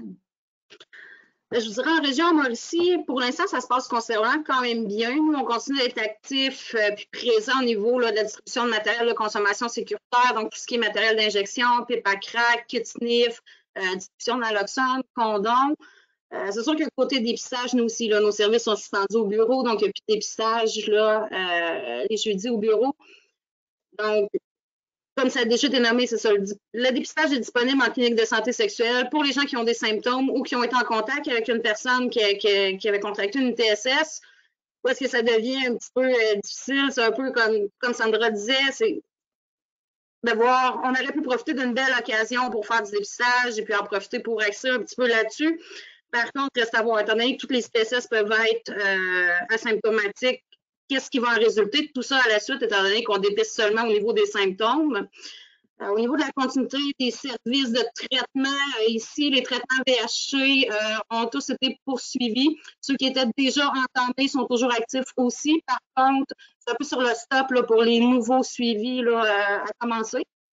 [SPEAKER 3] Je vous dirais en région Mauricie, pour l'instant, ça se passe considérablement quand même bien. Nous, on continue d'être actifs puis présents au niveau là, de la distribution de matériel de consommation sécuritaire, donc tout ce qui est matériel d'injection, pipe à crack, kit sniff, distribution de naloxone, condoms. C'est sûr que côté dépistage, nous aussi, là, nos services sont suspendus au bureau, donc il n'y a plus de dépistage là, les jeudis au bureau. Donc, comme ça a déjà été nommé, c'est ça. Le dépistage est disponible en clinique de santé sexuelle pour les gens qui ont des symptômes ou qui ont été en contact avec une personne qui avait contracté une TSS. Où est-ce que ça devient un petit peu difficile? C'est un peu comme Sandra disait, c'est de voir, on aurait pu profiter d'une belle occasion pour faire du dépistage et puis en profiter pour axer un petit peu là-dessus. Par contre, reste à voir, étant donné que toutes les TSS peuvent être asymptomatiques, qu'est-ce qui va en résulter de tout ça à la suite, étant donné qu'on dépiste seulement au niveau des symptômes? Au niveau de la continuité des services de traitement, ici, les traitements VHC ont tous été poursuivis. Ceux qui étaient déjà entamés sont toujours actifs aussi. Par contre, c'est un peu sur le stop là, pour les nouveaux suivis là, à commencer.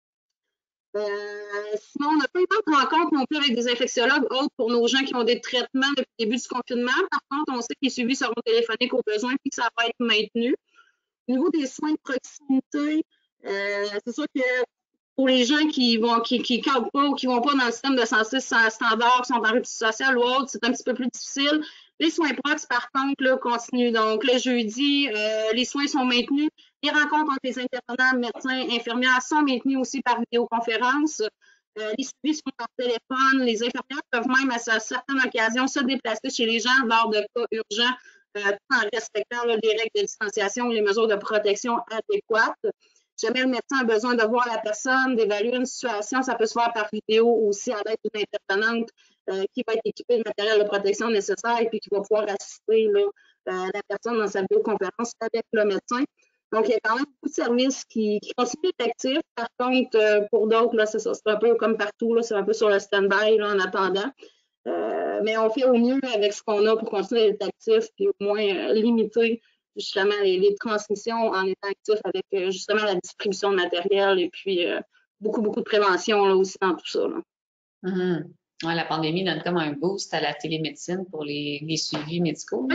[SPEAKER 3] Sinon, on n'a pas eu tant de rencontres non plus avec des infectiologues autres pour nos gens qui ont des traitements depuis le début du confinement. Par contre, on sait que les suivis seront téléphoniques au besoin et que ça va être maintenu. Au niveau des soins de proximité, c'est sûr que pour les gens qui cadrent pas ou qui vont pas dans le système de santé standard, qui sont en rupture sociale ou autre, c'est un petit peu plus difficile. Les soins prox, par contre, là, continuent. Donc, le jeudi, les soins sont maintenus. Les rencontres entre les intervenants, médecins, infirmières sont maintenues aussi par vidéoconférence. Les suivis sont par téléphone. Les infirmières peuvent même, à certaines occasions, se déplacer chez les gens lors de cas urgents, tout en respectant là, les règles de distanciation et les mesures de protection adéquates. Jamais le médecin a besoin de voir la personne, d'évaluer une situation, ça peut se faire par vidéo aussi à l'aide d'une intervenante qui va être équipée de matériel de protection nécessaire et puis qui va pouvoir assister là, la personne dans sa vidéoconférence avec le médecin. Donc, il y a quand même beaucoup de services qui continuent d'être actifs. Par contre, pour d'autres, là, c'est ça, c'est un peu comme partout, là, c'est un peu sur le stand-by en attendant. Mais on fait au mieux avec ce qu'on a pour continuer d'être actif, puis au moins limiter justement les transmissions en étant actif avec justement la distribution de matériel et puis beaucoup de prévention là, aussi dans tout ça. Là.
[SPEAKER 2] Ouais, la pandémie donne comme un boost à la télémédecine pour les suivis médicaux.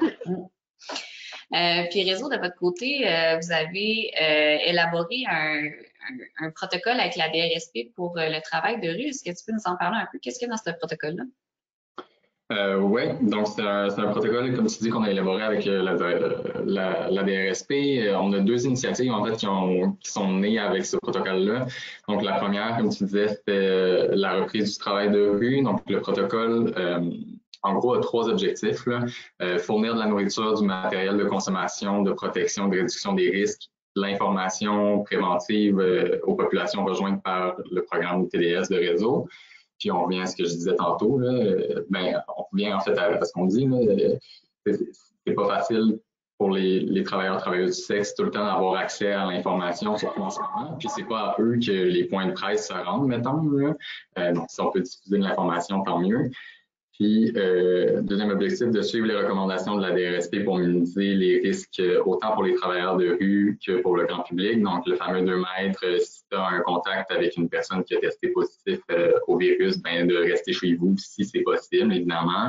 [SPEAKER 2] Puis Réseau, de votre côté, vous avez élaboré un protocole avec la DRSP pour le travail de rue. Est-ce que tu peux nous en parler un peu? Qu'est-ce qu'il y a dans ce protocole-là?
[SPEAKER 4] Oui, donc c'est un protocole, comme tu dis, qu'on a élaboré avec la DRSP. On a 2 initiatives, en fait, qui sont nées avec ce protocole-là. Donc, la première, comme tu disais, c'était la reprise du travail de rue. Donc, le protocole, en gros, a 3 objectifs. Fournir de la nourriture, du matériel de consommation, de protection, de réduction des risques, l'information préventive aux populations rejointes par le programme TDS de Réseau. Puis on revient à ce que je disais tantôt, là, on revient en fait à ce qu'on dit, c'est pas facile pour les travailleurs, travailleuses du sexe tout le temps d'avoir accès à l'information, surtout en ce moment. Puis c'est pas à eux que les points de presse se rendent, mettons. Donc si on peut diffuser de l'information, tant mieux. Puis, deuxième objectif, de suivre les recommandations de la DRSP pour minimiser les risques autant pour les travailleurs de rue que pour le grand public. Donc, le fameux 2 mètres, si tu as un contact avec une personne qui a testé positif au virus, ben, de rester chez vous si c'est possible, évidemment.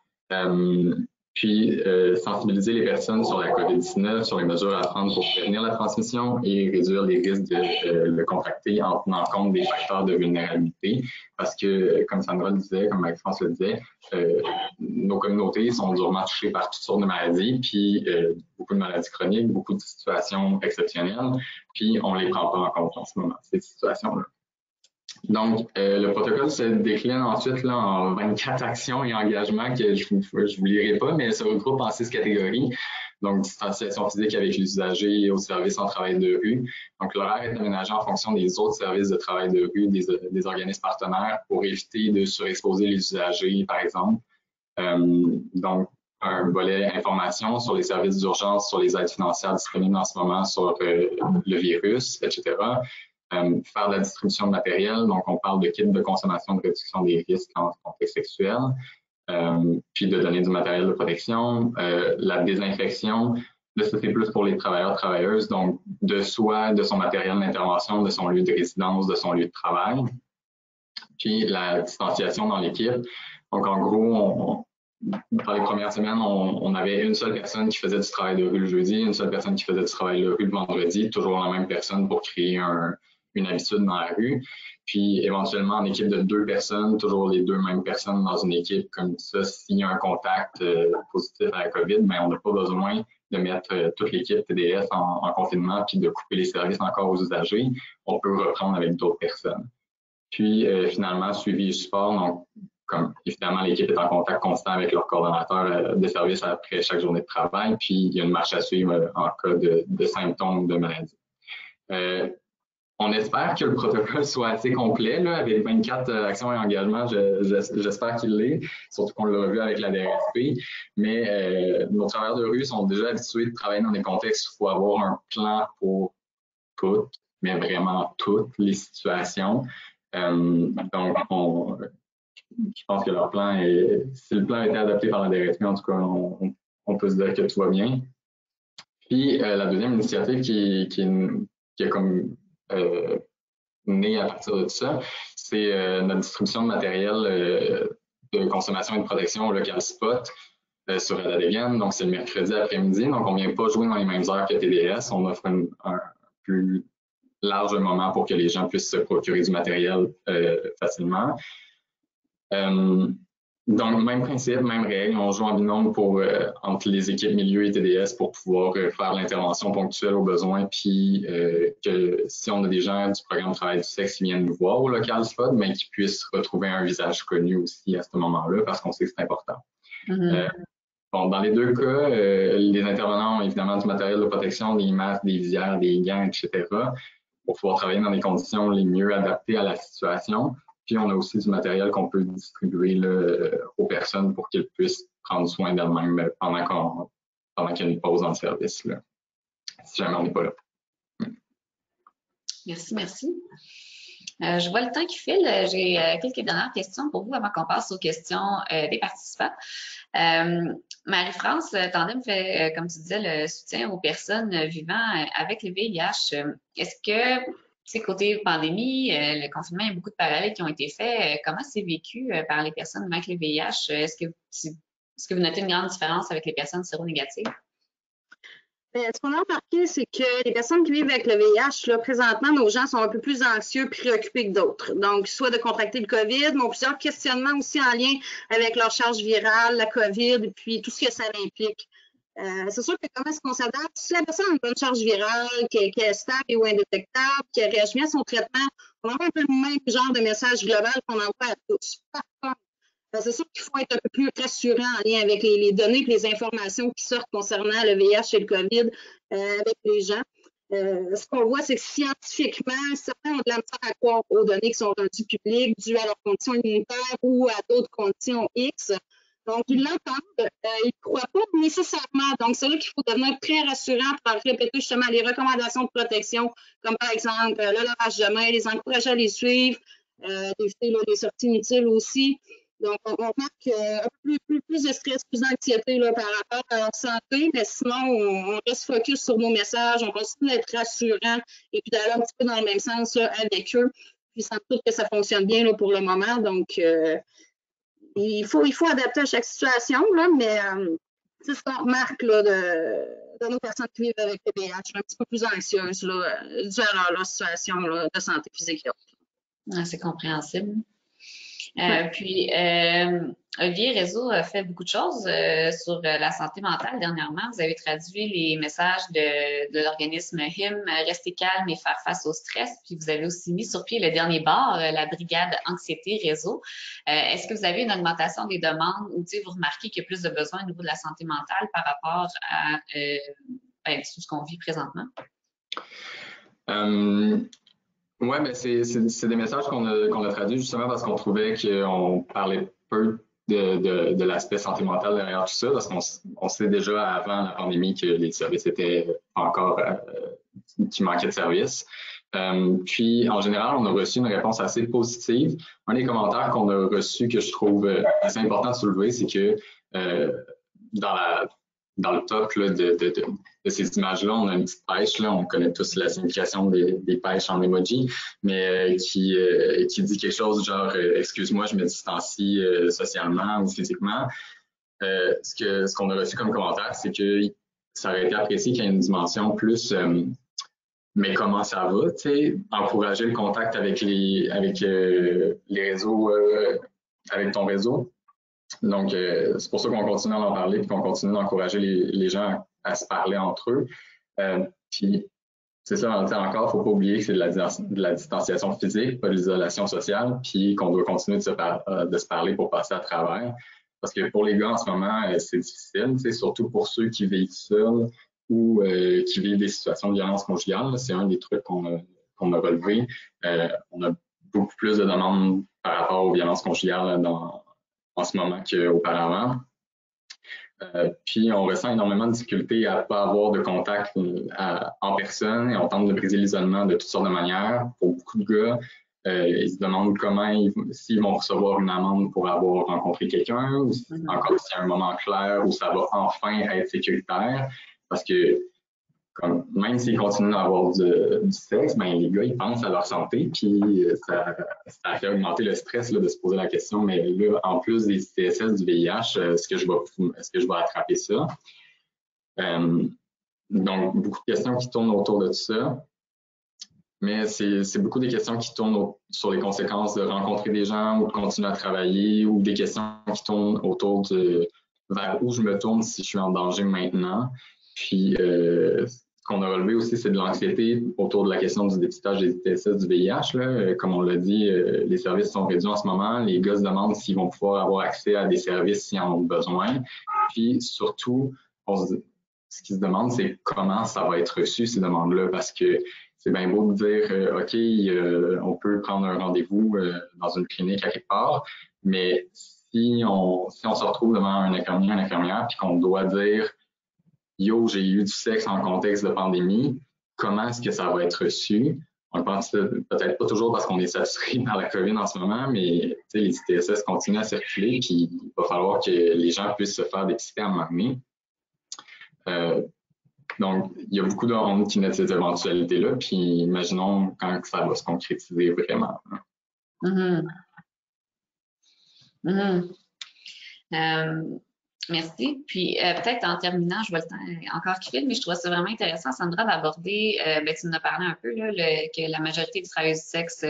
[SPEAKER 4] Puis, sensibiliser les personnes sur la COVID-19, sur les mesures à prendre pour prévenir la transmission et réduire les risques de le contracter en tenant compte des facteurs de vulnérabilité. Parce que, comme Sandra le disait, comme Marie-France le disait, nos communautés sont durement touchées par toutes sortes de maladies, puis beaucoup de maladies chroniques, beaucoup de situations exceptionnelles, puis on ne les prend pas en compte en ce moment, ces situations-là. Donc, le protocole se décline ensuite là, en 24 actions et engagements que je ne vous lirai pas, mais ça regroupe en 6 catégories. Donc, distanciation physique avec les usagers au service en travail de rue. Donc, l'horaire est aménagé en fonction des autres services de travail de rue des organismes partenaires pour éviter de surexposer les usagers, par exemple. Donc, un volet information sur les services d'urgence, sur les aides financières disponibles en ce moment, sur le virus, etc. Faire de la distribution de matériel, donc on parle de kits de consommation de réduction des risques en contexte sexuel, puis de donner du matériel de protection, la désinfection, là c'est plus pour les travailleurs, travailleuses, donc de soi, de son matériel d'intervention, de son lieu de résidence, de son lieu de travail, puis la distanciation dans l'équipe. Donc en gros, dans les premières semaines, on avait une seule personne qui faisait du travail de rue le jeudi, une seule personne qui faisait du travail de rue le vendredi, toujours la même personne pour créer une habitude dans la rue. Puis éventuellement, en équipe de 2 personnes, toujours les 2 mêmes personnes dans une équipe. Comme ça, s'il y a un contact positif à la COVID, ben, on n'a pas besoin de mettre toute l'équipe TDS en confinement puis de couper les services encore aux usagers. On peut reprendre avec d'autres personnes. Puis finalement, suivi et support. Donc, comme évidemment, l'équipe est en contact constant avec leur coordonnateur de service après chaque journée de travail. Puis il y a une marche à suivre en cas de symptômes de maladie. On espère que le protocole soit assez complet, là, avec 24 actions et engagements. J'espère qu'il l'est, surtout qu'on l'a vu avec la DRSP. Mais nos travailleurs de rue sont déjà habitués de travailler dans des contextes où il faut avoir un plan pour toutes, mais vraiment toutes les situations. Donc, je pense que leur plan si le plan a été adapté par la DRSP, en tout cas, on peut se dire que tout va bien. Puis, la deuxième initiative qui a comme né à partir de tout ça, c'est notre distribution de matériel de consommation et de protection au local spot sur Adévienne. Donc, c'est le mercredi après-midi. Donc, on ne vient pas jouer dans les mêmes heures que TDS. On offre un plus large moment pour que les gens puissent se procurer du matériel facilement. Donc, même principe, même règle, on joue en binôme entre les équipes milieu et TDS pour pouvoir faire l'intervention ponctuelle aux besoins, puis que si on a des gens du programme Travail du sexe qui viennent nous voir au local spot, mais qu'ils puissent retrouver un visage connu aussi à ce moment-là, parce qu'on sait que c'est important. Bon, dans les 2 cas, les intervenants ont évidemment du matériel de protection, des masques, des visières, des gants, etc., pour pouvoir travailler dans les conditions les mieux adaptées à la situation. Puis, on a aussi du matériel qu'on peut distribuer là, aux personnes pour qu'ils puissent prendre soin d'elles-mêmes pendant qu'il y a une pause dans le service. Là. si jamais on n'est pas là.
[SPEAKER 2] Merci, merci. Je vois le temps qui file. J'ai quelques dernières questions pour vous avant qu'on passe aux questions des participants. Marie-France, Tandem fait, comme tu disais, le soutien aux personnes vivant avec le VIH. Est-ce que, c'est côté pandémie, le confinement, il y a beaucoup de parallèles qui ont été faits. Comment c'est vécu par les personnes vivant avec le VIH? Est-ce que vous notez une grande différence avec les personnes séronégatives?
[SPEAKER 3] Ce qu'on a remarqué, c'est que les personnes qui vivent avec le VIH, là, présentement, nos gens sont un peu plus anxieux, préoccupés que d'autres. Donc, soit de contracter le COVID, mais ont plusieurs questionnements aussi en lien avec leur charge virale, la COVID, et puis tout ce que ça implique. C'est sûr que comment est-ce qu'on s'adapte? Si la personne a une bonne charge virale, qui est stable et ou indétectable, qui réagit bien à son traitement, on envoie un peu le même genre de message global qu'on envoie à tous. Par contre, c'est sûr qu'il faut être un peu plus rassurant en lien avec les données et les informations qui sortent concernant le VIH et le COVID avec les gens. Ce qu'on voit, c'est que scientifiquement, certains ont de la misère à croire aux données qui sont rendues publiques dues à leurs conditions immunitaires ou à d'autres conditions X. Donc, ils l'entendent, ils ne croient pas nécessairement. Donc, c'est là qu'il faut devenir très rassurant pour répéter justement les recommandations de protection, comme par exemple le lavage de main, les encourager à les suivre, d'éviter les sorties inutiles aussi. Donc, on remarque un peu plus de stress, plus d'anxiété par rapport à leur santé, mais sinon, on reste focus sur nos messages, on continue d'être rassurant et puis d'aller un petit peu dans le même sens là, avec eux. Puis, sans doute que ça fonctionne bien là, pour le moment. Donc, il faut adapter à chaque situation, là, mais c'est ce qu'on remarque là, de nos personnes qui vivent avec le VIH, un petit peu plus anxieuses là, dû à leur situation là, de santé physique et autres.
[SPEAKER 2] C'est compréhensible. Puis, Olivier Réseau a fait beaucoup de choses sur la santé mentale dernièrement. Vous avez traduit les messages de l'organisme HIM, Rester calme et faire face au stress. Puis, vous avez aussi mis sur pied le dernier bar, la brigade Anxiété Réseau. Est-ce que vous avez une augmentation des demandes ou vous remarquez qu'il y a plus de besoins au niveau de la santé mentale par rapport à tout ce qu'on vit présentement?
[SPEAKER 4] Oui, mais c'est des messages qu'on a traduits justement parce qu'on trouvait qu'on parlait peu de l'aspect santé mentale derrière tout ça, parce qu'on sait déjà avant la pandémie que les services étaient encore qu'il manquait de services. Puis, en général, on a reçu une réponse assez positive. Un des commentaires qu'on a reçus que je trouve assez important de soulever, c'est que dans le top là, de ces images-là, on a une petite pêche. Là, on connaît tous la signification des pêches en emoji, mais qui dit quelque chose genre excuse-moi, je me distancie socialement ou physiquement. Ce qu'on a reçu comme commentaire, c'est que ça aurait été apprécié qu'il y ait une dimension plus mais comment ça va, tu sais, encourager le contact avec les réseaux, avec ton réseau. Donc, c'est pour ça qu'on continue à en parler et qu'on continue d'encourager les gens à se parler entre eux. Puis, c'est ça, encore, il ne faut pas oublier que c'est de la distanciation physique, pas de l'isolation sociale, puis qu'on doit continuer de se parler pour passer à travers. Parce que pour les gars, en ce moment, c'est difficile, surtout pour ceux qui vivent seuls ou qui vivent des situations de violence conjugale. C'est un des trucs qu'on a relevé. On a beaucoup plus de demandes par rapport aux violences conjugales en ce moment qu'auparavant. Puis on ressent énormément de difficultés à ne pas avoir de contact en personne et on tente de briser l'isolement de toutes sortes de manières. Pour beaucoup de gars, ils se demandent s'ils vont recevoir une amende pour avoir rencontré quelqu'un ou encore s'il y a un moment clair où ça va enfin être sécuritaire. Parce que même s'ils continuent à avoir du sexe, ben, les gars, ils pensent à leur santé, puis ça fait augmenter le stress là, de se poser la question, mais là, en plus des ITSS, du VIH, est-ce que je vais attraper ça? Donc, beaucoup de questions qui tournent autour de tout ça, mais c'est beaucoup des questions qui tournent sur les conséquences de rencontrer des gens ou de continuer à travailler, ou des questions qui tournent autour de vers où je me tourne si je suis en danger maintenant. Puis, ce qu'on a relevé aussi, c'est de l'anxiété autour de la question du dépistage des ITSS du VIH. Là. Comme on l'a dit, les services sont réduits en ce moment. Les gars se demandent s'ils vont pouvoir avoir accès à des services s'ils en ont besoin. Puis, surtout, ce qu'ils se demandent, c'est comment ça va être reçu, ces demandes-là, parce que c'est bien beau de dire, OK, on peut prendre un rendez-vous dans une clinique à quelque part, mais si on se retrouve devant un infirmier, une infirmière, puis qu'on doit dire yo, j'ai eu du sexe en contexte de pandémie, comment est-ce que ça va être reçu? On le pense peut-être pas toujours parce qu'on est saturé par la COVID en ce moment, mais les ITSS continuent à circuler, puis il va falloir que les gens puissent se faire dépister à un moment donné. Donc, il y a beaucoup de monde qui naît de ces éventualités-là, puis imaginons quand ça va se concrétiser vraiment.
[SPEAKER 2] Mm-hmm. Mm-hmm. Merci. Puis peut-être en terminant, je vois le temps encore qui file, mais je trouve ça vraiment intéressant, Sandra, d'aborder, tu nous as parlé un peu là, que la majorité des travailleuses du sexe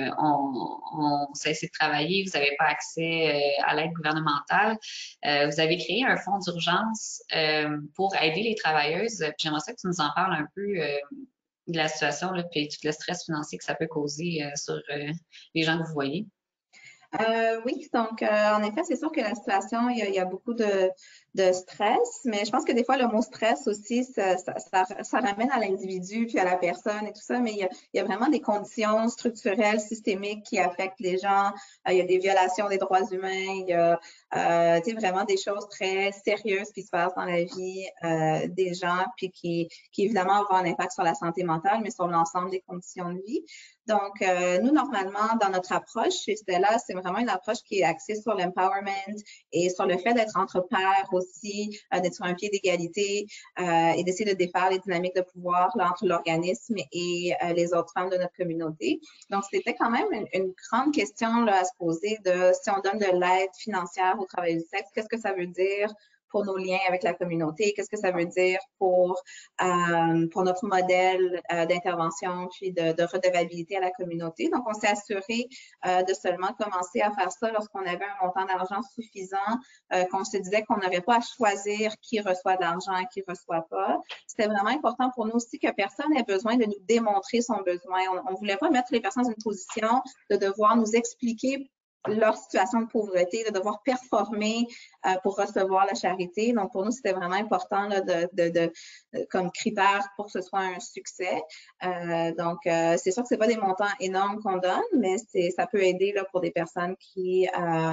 [SPEAKER 2] ont cessé de travailler, vous n'avez pas accès à l'aide gouvernementale. Vous avez créé un fonds d'urgence pour aider les travailleuses. Puis j'aimerais ça que tu nous en parles un peu de la situation, là, puis tout le stress financier que ça peut causer sur les gens que vous voyez.
[SPEAKER 5] Oui, donc en effet, c'est sûr que la situation, il y a beaucoup de stress, mais je pense que des fois, le mot stress aussi, ça ramène à l'individu puis à la personne et tout ça, mais il y a vraiment des conditions structurelles, systémiques qui affectent les gens. Il y a des violations des droits humains, il y a vraiment des choses très sérieuses qui se passent dans la vie des gens, puis qui évidemment vont avoir un impact sur la santé mentale, mais sur l'ensemble des conditions de vie. Donc, nous, normalement, dans notre approche chez Stella, c'est vraiment une approche qui est axée sur l'empowerment et sur le fait d'être entre pairs aussi, d'être sur un pied d'égalité et d'essayer de défaire les dynamiques de pouvoir là, entre l'organisme et les autres femmes de notre communauté. Donc, c'était quand même une grande question là, à se poser de si on donne de l'aide financière au travail du sexe, qu'est-ce que ça veut dire pour nos liens avec la communauté, qu'est-ce que ça veut dire pour notre modèle d'intervention puis de redevabilité à la communauté. Donc, on s'est assuré de seulement commencer à faire ça lorsqu'on avait un montant d'argent suffisant, qu'on se disait qu'on n'aurait pas à choisir qui reçoit de l'argent et qui ne reçoit pas. C'était vraiment important pour nous aussi que personne ait besoin de nous démontrer son besoin. On ne voulait pas mettre les personnes dans une position de devoir nous expliquer leur situation de pauvreté, de devoir performer pour recevoir la charité. Donc, pour nous, c'était vraiment important là, comme critère pour que ce soit un succès. Donc, c'est sûr que ce n'est pas des montants énormes qu'on donne, mais ça peut aider là, pour des personnes qui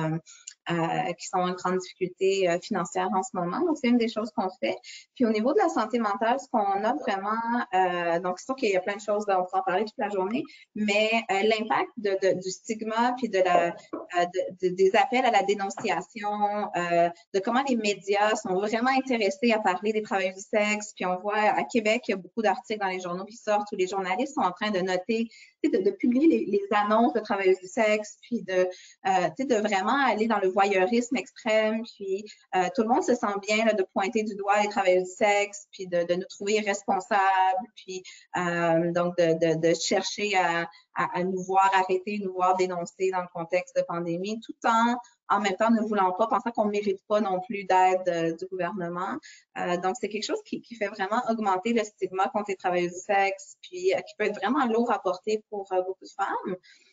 [SPEAKER 5] sont en grande difficulté financière en ce moment. Donc, c'est une des choses qu'on fait. Puis, au niveau de la santé mentale, ce qu'on a vraiment, donc, c'est sûr qu'il y a plein de choses, on pourra en parler toute la journée, mais l'impact du stigma puis des appels à la dénonciation, de comment les médias sont vraiment intéressés à parler des travailleurs du sexe. Puis, on voit à Québec, il y a beaucoup d'articles dans les journaux qui sortent où les journalistes sont en train de noter, de publier les annonces de travailleuses du sexe, puis de vraiment aller dans le voyeurisme extrême, puis tout le monde se sent bien là, de pointer du doigt les travailleurs du sexe, puis de nous trouver responsables, puis donc de chercher à nous voir arrêter, nous voir dénoncer dans le contexte de pandémie, tout en même temps ne voulant pas, pensant qu'on ne mérite pas non plus d'aide du gouvernement. Donc, c'est quelque chose qui fait vraiment augmenter le stigma contre les travailleurs du sexe, puis qui peut être vraiment lourd à porter pour beaucoup de femmes.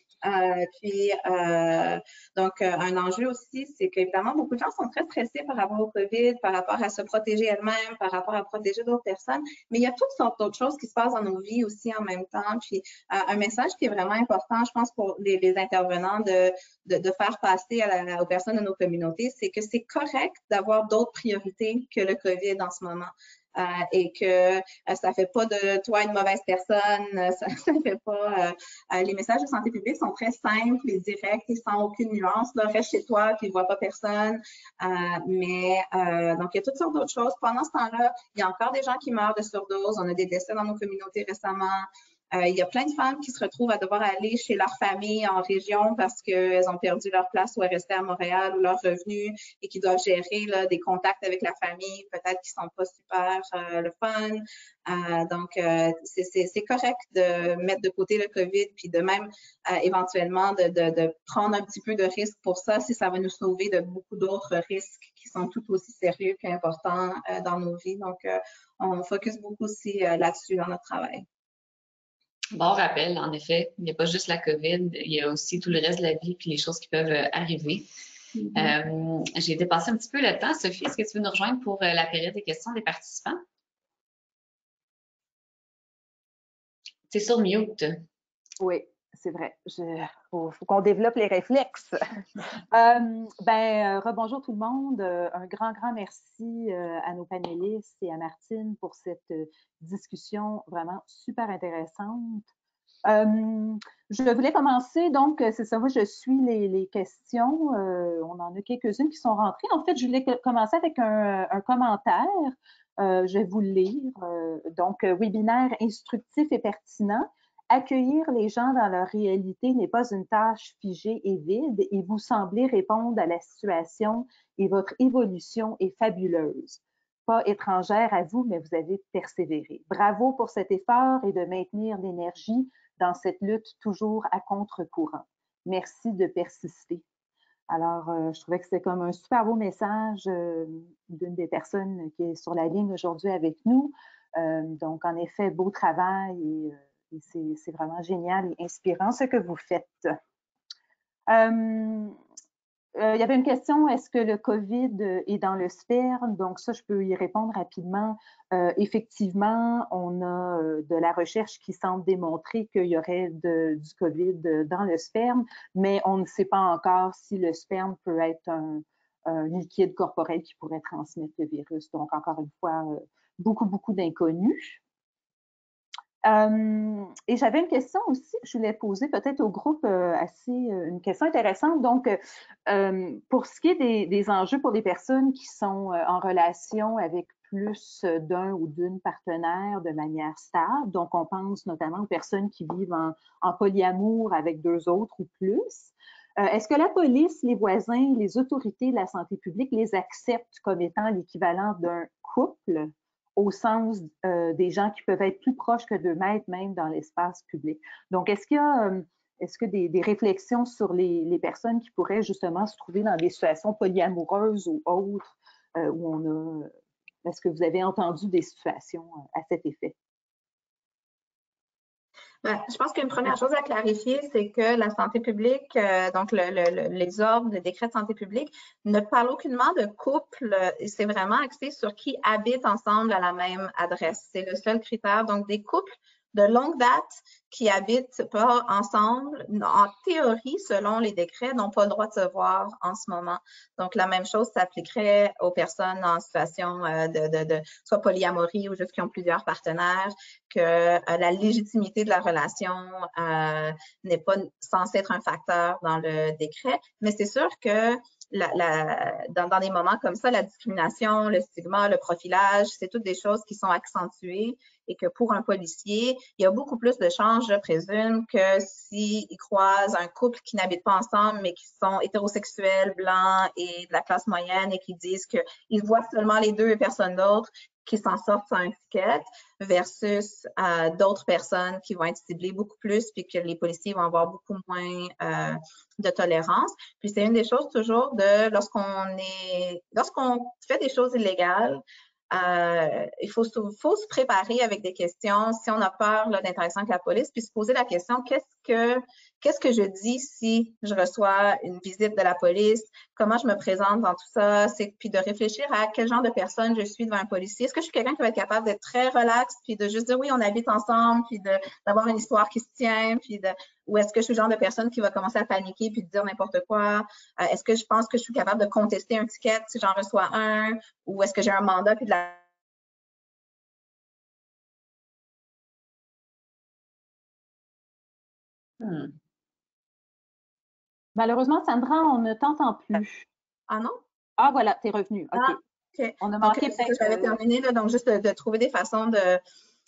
[SPEAKER 5] Donc, un enjeu aussi, c'est qu'évidemment, beaucoup de gens sont très stressés par rapport au COVID, par rapport à se protéger elles-mêmes, par rapport à protéger d'autres personnes, mais il y a toutes sortes d'autres choses qui se passent dans nos vies aussi en même temps. Puis, un message qui est vraiment important, je pense, pour les intervenants de faire passer aux personnes de nos communautés, c'est que c'est correct d'avoir d'autres priorités que le COVID en ce moment. Et que ça ne fait pas de toi une mauvaise personne, ça fait pas... les messages de santé publique sont très simples et directs et sans aucune nuance. Là, reste chez toi puis ne vois pas personne. Donc, il y a toutes sortes d'autres choses. Pendant ce temps-là, il y a encore des gens qui meurent de surdose. On a des décès dans nos communautés récemment. Il y a plein de femmes qui se retrouvent à devoir aller chez leur famille en région parce qu'elles ont perdu leur place ou elles restaient à Montréal ou leurs revenus et qui doivent gérer là, des contacts avec la famille, peut-être qui ne sont pas super le fun. Donc, c'est correct de mettre de côté le COVID puis de même éventuellement de prendre un petit peu de risque pour ça si ça va nous sauver de beaucoup d'autres risques qui sont tout aussi sérieux qu'importants dans nos vies. Donc, on focus beaucoup aussi là-dessus dans notre travail.
[SPEAKER 2] Bon rappel, en effet, il n'y a pas juste la COVID, il y a aussi tout le reste de la vie puis les choses qui peuvent arriver. J'ai dépassé un petit peu le temps. Sophie, est-ce que tu veux nous rejoindre pour la période des questions des participants? Tu es sur mute.
[SPEAKER 1] Oui. C'est vrai, faut qu'on développe les réflexes. Rebonjour tout le monde. Un grand merci à nos panélistes et à Martine pour cette discussion vraiment super intéressante. Je voulais commencer, donc, c'est ça, moi je suis les questions. On en a quelques-unes qui sont rentrées. En fait, je voulais commencer avec un commentaire. Je vais vous le lire. Donc, webinaire instructif et pertinent. Accueillir les gens dans leur réalité n'est pas une tâche figée et vide et vous semblez répondre à la situation et votre évolution est fabuleuse. Pas étrangère à vous, mais vous avez persévéré. Bravo pour cet effort et de maintenir l'énergie dans cette lutte toujours à contre-courant. Merci de persister. Alors, je trouvais que c'était comme un super beau message d'une des personnes qui est sur la ligne aujourd'hui avec nous. Donc, en effet, beau travail et c'est vraiment génial et inspirant ce que vous faites. Il y avait une question, est-ce que le COVID est dans le sperme? Donc ça, je peux y répondre rapidement. Effectivement, on a de la recherche qui semble démontrer qu'il y aurait du COVID dans le sperme, mais on ne sait pas encore si le sperme peut être un liquide corporel qui pourrait transmettre le virus. Donc, encore une fois, beaucoup d'inconnus. Et j'avais une question aussi que je voulais poser peut-être au groupe, une question intéressante. Donc, pour ce qui est des enjeux pour les personnes qui sont en relation avec plus d'un ou d'une partenaire de manière stable, donc on pense notamment aux personnes qui vivent en polyamour avec 2 autres ou plus, est-ce que la police, les voisins, les autorités de la santé publique les acceptent comme étant l'équivalent d'un couple? Au sens des gens qui peuvent être plus proches que 2 mètres même dans l'espace public. Donc, est-ce qu'il y a des réflexions sur les personnes qui pourraient justement se trouver dans des situations polyamoureuses ou autres est-ce que vous avez entendu des situations à cet effet?
[SPEAKER 5] Je pense qu'une première chose à clarifier, c'est que la santé publique, donc les ordres, le décret de santé publique, ne parle aucunement de couple. C'est vraiment axé sur qui habite ensemble à la même adresse. C'est le seul critère. Donc, des couples de longue date qui habitent pas ensemble, en théorie, selon les décrets, n'ont pas le droit de se voir en ce moment. Donc, la même chose s'appliquerait aux personnes en situation de soit polyamorie ou juste qui ont plusieurs partenaires, que la légitimité de la relation n'est pas censée être un facteur dans le décret. Mais c'est sûr que dans des moments comme ça, la discrimination, le stigma, le profilage, c'est toutes des choses qui sont accentuées et que pour un policier, il y a beaucoup plus de chances, je présume, que s'il croise un couple qui n'habite pas ensemble, mais qui sont hétérosexuels, blancs et de la classe moyenne et qui disent qu'ils voient seulement les 2 et personne d'autre, qui s'en sortent sans étiquette, versus d'autres personnes qui vont être ciblées beaucoup plus, puis que les policiers vont avoir beaucoup moins de tolérance. Puis c'est une des choses toujours de lorsqu'on fait des choses illégales, il faut se préparer avec des questions si on a peur d'interaction avec la police, puis se poser la question, qu'est-ce que je dis si je reçois une visite de la police? Comment je me présente dans tout ça? Puis de réfléchir à quel genre de personne je suis devant un policier. Est-ce que je suis quelqu'un qui va être capable d'être très relax, puis de juste dire oui, on habite ensemble, puis d'avoir une histoire qui se tient, ou est-ce que je suis le genre de personne qui va commencer à paniquer puis de dire n'importe quoi? Est-ce que je pense que je suis capable de contester un ticket si j'en reçois un? Ou est-ce que j'ai un mandat puis de la...
[SPEAKER 1] Malheureusement, Sandra, on ne t'entend plus.
[SPEAKER 5] Ah non?
[SPEAKER 1] Ah, voilà, t'es revenue. OK.
[SPEAKER 5] Ah, okay.
[SPEAKER 1] On a manqué peut-être...
[SPEAKER 5] J'avais terminé, là, donc juste de trouver des façons de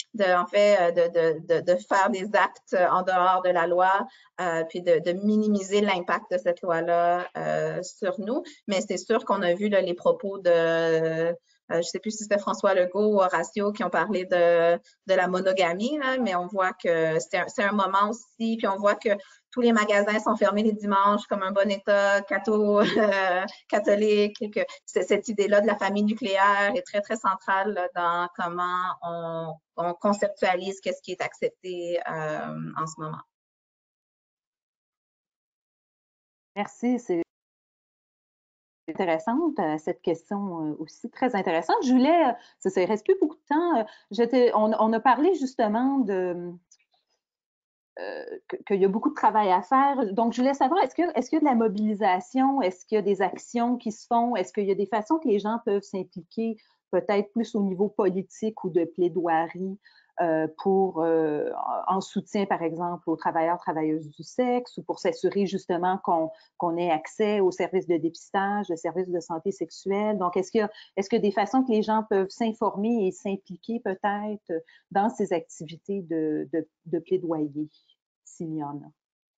[SPEAKER 5] faire des actes en dehors de la loi, puis de minimiser l'impact de cette loi-là sur nous. Mais c'est sûr qu'on a vu là, les propos de, je ne sais plus si c'était François Legault ou Horacio qui ont parlé de la monogamie, là, mais on voit que c'est un moment aussi, puis on voit que tous les magasins sont fermés les dimanches comme un bon État catholique, et que cette idée-là de la famille nucléaire est très, très centrale là, dans comment on conceptualise qu'est-ce qui est accepté en ce moment.
[SPEAKER 1] Merci, c'est intéressante, cette question aussi très intéressante. Je voulais, ça ne reste plus beaucoup de temps, on a parlé justement qu'il y a beaucoup de travail à faire. Donc, je voulais savoir, est-ce qu'il y a de la mobilisation? Est-ce qu'il y a des actions qui se font? Est-ce qu'il y a des façons que les gens peuvent s'impliquer, peut-être plus au niveau politique ou de plaidoirie en soutien, par exemple, aux travailleurs, travailleuses du sexe ou pour s'assurer justement qu'on ait accès aux services de dépistage, aux services de santé sexuelle? Donc, est-ce qu'il y a des façons que les gens peuvent s'informer et s'impliquer peut-être dans ces activités de plaidoyer, s'il y en a?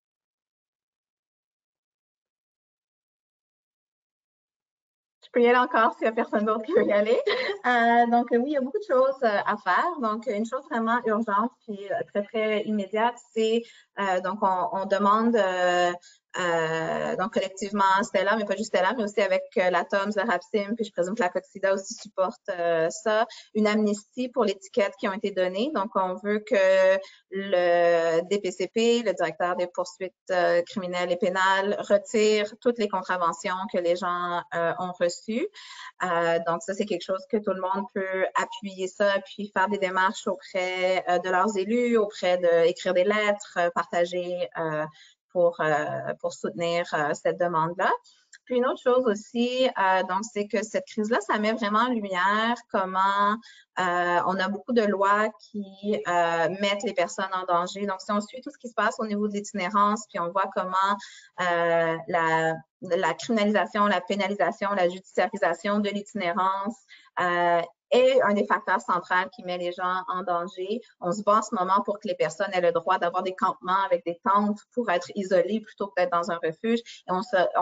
[SPEAKER 5] Je peux y aller encore s'il n'y a personne d'autre qui veut y aller. Donc, oui, il y a beaucoup de choses à faire. Donc, une chose vraiment urgente puis très, très immédiate, c'est donc on demande donc collectivement Stella, mais pas juste Stella, mais aussi avec la TOMS, la RAPSIM, puis je présume que la COCSIDA aussi supporte ça, une amnistie pour les tickets qui ont été données. Donc, on veut que le DPCP, le directeur des poursuites criminelles et pénales, retire toutes les contraventions que les gens ont reçues. Donc, ça, c'est quelque chose que tout le monde peut appuyer ça, puis faire des démarches auprès de leurs élus, écrire des lettres, partager pour soutenir cette demande-là. Puis une autre chose aussi, donc c'est que cette crise-là, ça met vraiment en lumière comment on a beaucoup de lois qui mettent les personnes en danger. Donc, si on suit tout ce qui se passe au niveau de l'itinérance, puis on voit comment la criminalisation, la pénalisation, la judiciarisation de l'itinérance est un des facteurs centraux qui met les gens en danger. On se bat en ce moment pour que les personnes aient le droit d'avoir des campements avec des tentes pour être isolées plutôt que d'être dans un refuge. Et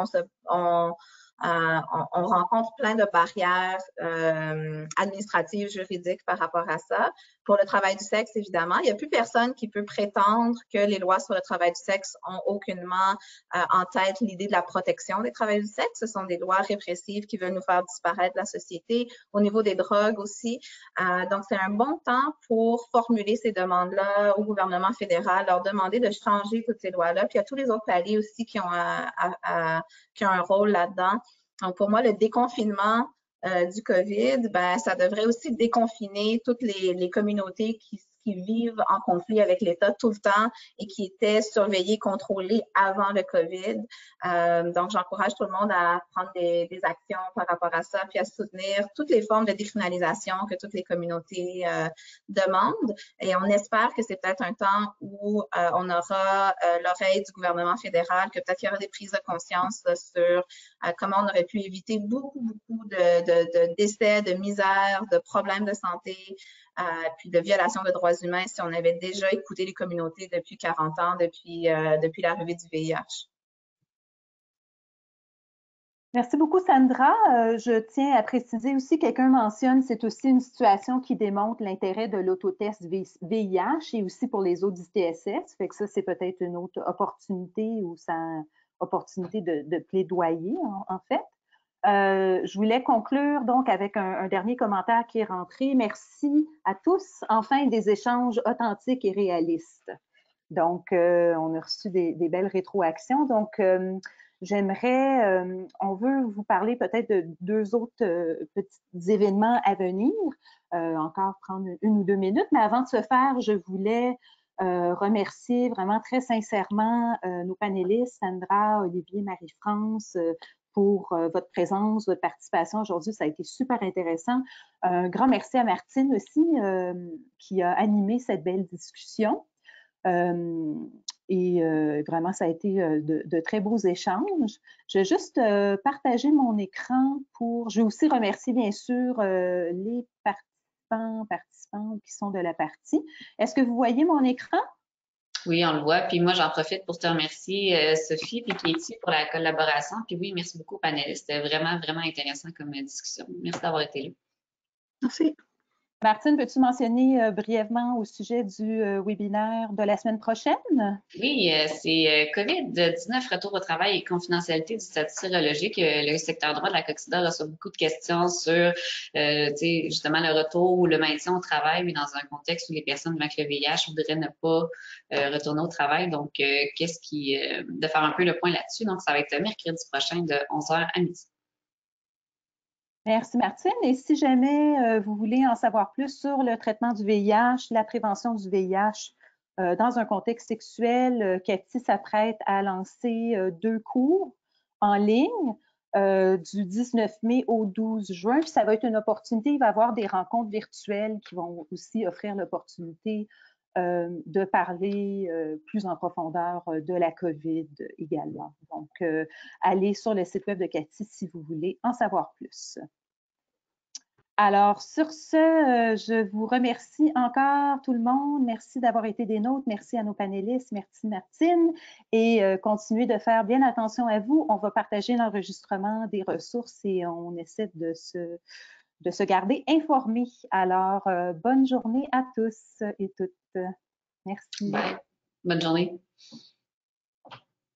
[SPEAKER 5] on rencontre plein de barrières administratives, juridiques par rapport à ça. Pour le travail du sexe, évidemment, il n'y a plus personne qui peut prétendre que les lois sur le travail du sexe ont aucunement en tête l'idée de la protection des travailleurs du sexe. Ce sont des lois répressives qui veulent nous faire disparaître de la société. Au niveau des drogues aussi. Donc, c'est un bon temps pour formuler ces demandes-là au gouvernement fédéral, leur demander de changer toutes ces lois-là. Puis, il y a tous les autres paliers aussi qui ont un rôle là-dedans. Donc, pour moi, le déconfinement du COVID, ben, ça devrait aussi déconfiner toutes les communautés qui vivent en conflit avec l'État tout le temps et qui étaient surveillées, contrôlées avant le COVID. Donc, j'encourage tout le monde à prendre des actions par rapport à ça, puis à soutenir toutes les formes de décriminalisation que toutes les communautés demandent. Et on espère que c'est peut-être un temps où on aura l'oreille du gouvernement fédéral, que peut-être qu'il y aura des prises de conscience sur comment on aurait pu éviter beaucoup de décès, de misère, de problèmes de santé, puis de violations de droits humains si on avait déjà écouté les communautés depuis 40 ans, depuis l'arrivée du VIH.
[SPEAKER 1] Merci beaucoup, Sandra. Je tiens à préciser aussi, quelqu'un mentionne, c'est aussi une situation qui démontre l'intérêt de l'autotest VIH et aussi pour les autres ITSS. Fait que ça, c'est peut-être une autre opportunité de plaidoyer, en fait. Je voulais conclure donc avec un dernier commentaire qui est rentré. Merci à tous. Enfin, des échanges authentiques et réalistes. Donc, on a reçu des belles rétroactions. Donc, on veut vous parler peut-être de deux autres petits événements à venir, encore prendre 1 ou 2 minutes, mais avant de se faire, je voulais remercier vraiment très sincèrement nos panélistes, Sandra, Olivier, Marie-France, pour votre présence, votre participation aujourd'hui. Ça a été super intéressant. Un grand merci à Martine aussi, qui a animé cette belle discussion. Vraiment, ça a été de très beaux échanges. Je vais juste partager mon écran Je vais aussi remercier, bien sûr, les participantes qui sont de la partie. Est-ce que vous voyez mon écran?
[SPEAKER 2] Oui, on le voit. Puis moi, j'en profite pour te remercier, Sophie et Katie, pour la collaboration. Puis oui, merci beaucoup aux panélistes. C'était vraiment, vraiment intéressant comme discussion. Merci d'avoir été là.
[SPEAKER 3] Merci.
[SPEAKER 1] Martine, peux-tu mentionner brièvement au sujet du webinaire de la semaine prochaine?
[SPEAKER 2] Oui, c'est COVID-19, retour au travail et confidentialité du statut sérologique. Le secteur droit de la COCSIDA reçoit beaucoup de questions sur justement le retour ou le maintien au travail, mais dans un contexte où les personnes avec le VIH voudraient ne pas retourner au travail. Donc, de faire un peu le point là-dessus. Donc, ça va être mercredi prochain de 11h à midi.
[SPEAKER 1] Merci Martine. Et si jamais vous voulez en savoir plus sur le traitement du VIH, la prévention du VIH, dans un contexte sexuel, Cathy s'apprête à lancer 2 cours en ligne du 19 mai au 12 juin. Puis ça va être une opportunité, il va y avoir des rencontres virtuelles qui vont aussi offrir l'opportunité de parler plus en profondeur de la COVID également. Donc, allez sur le site web de Cathy si vous voulez en savoir plus. Alors, sur ce, je vous remercie encore tout le monde. Merci d'avoir été des nôtres. Merci à nos panélistes. Merci Martine. Et continuez de faire bien attention à vous. On va partager l'enregistrement des ressources et on essaie de se garder informés. Alors, bonne journée à tous et toutes. Merci.
[SPEAKER 2] Bye. Bonne journée.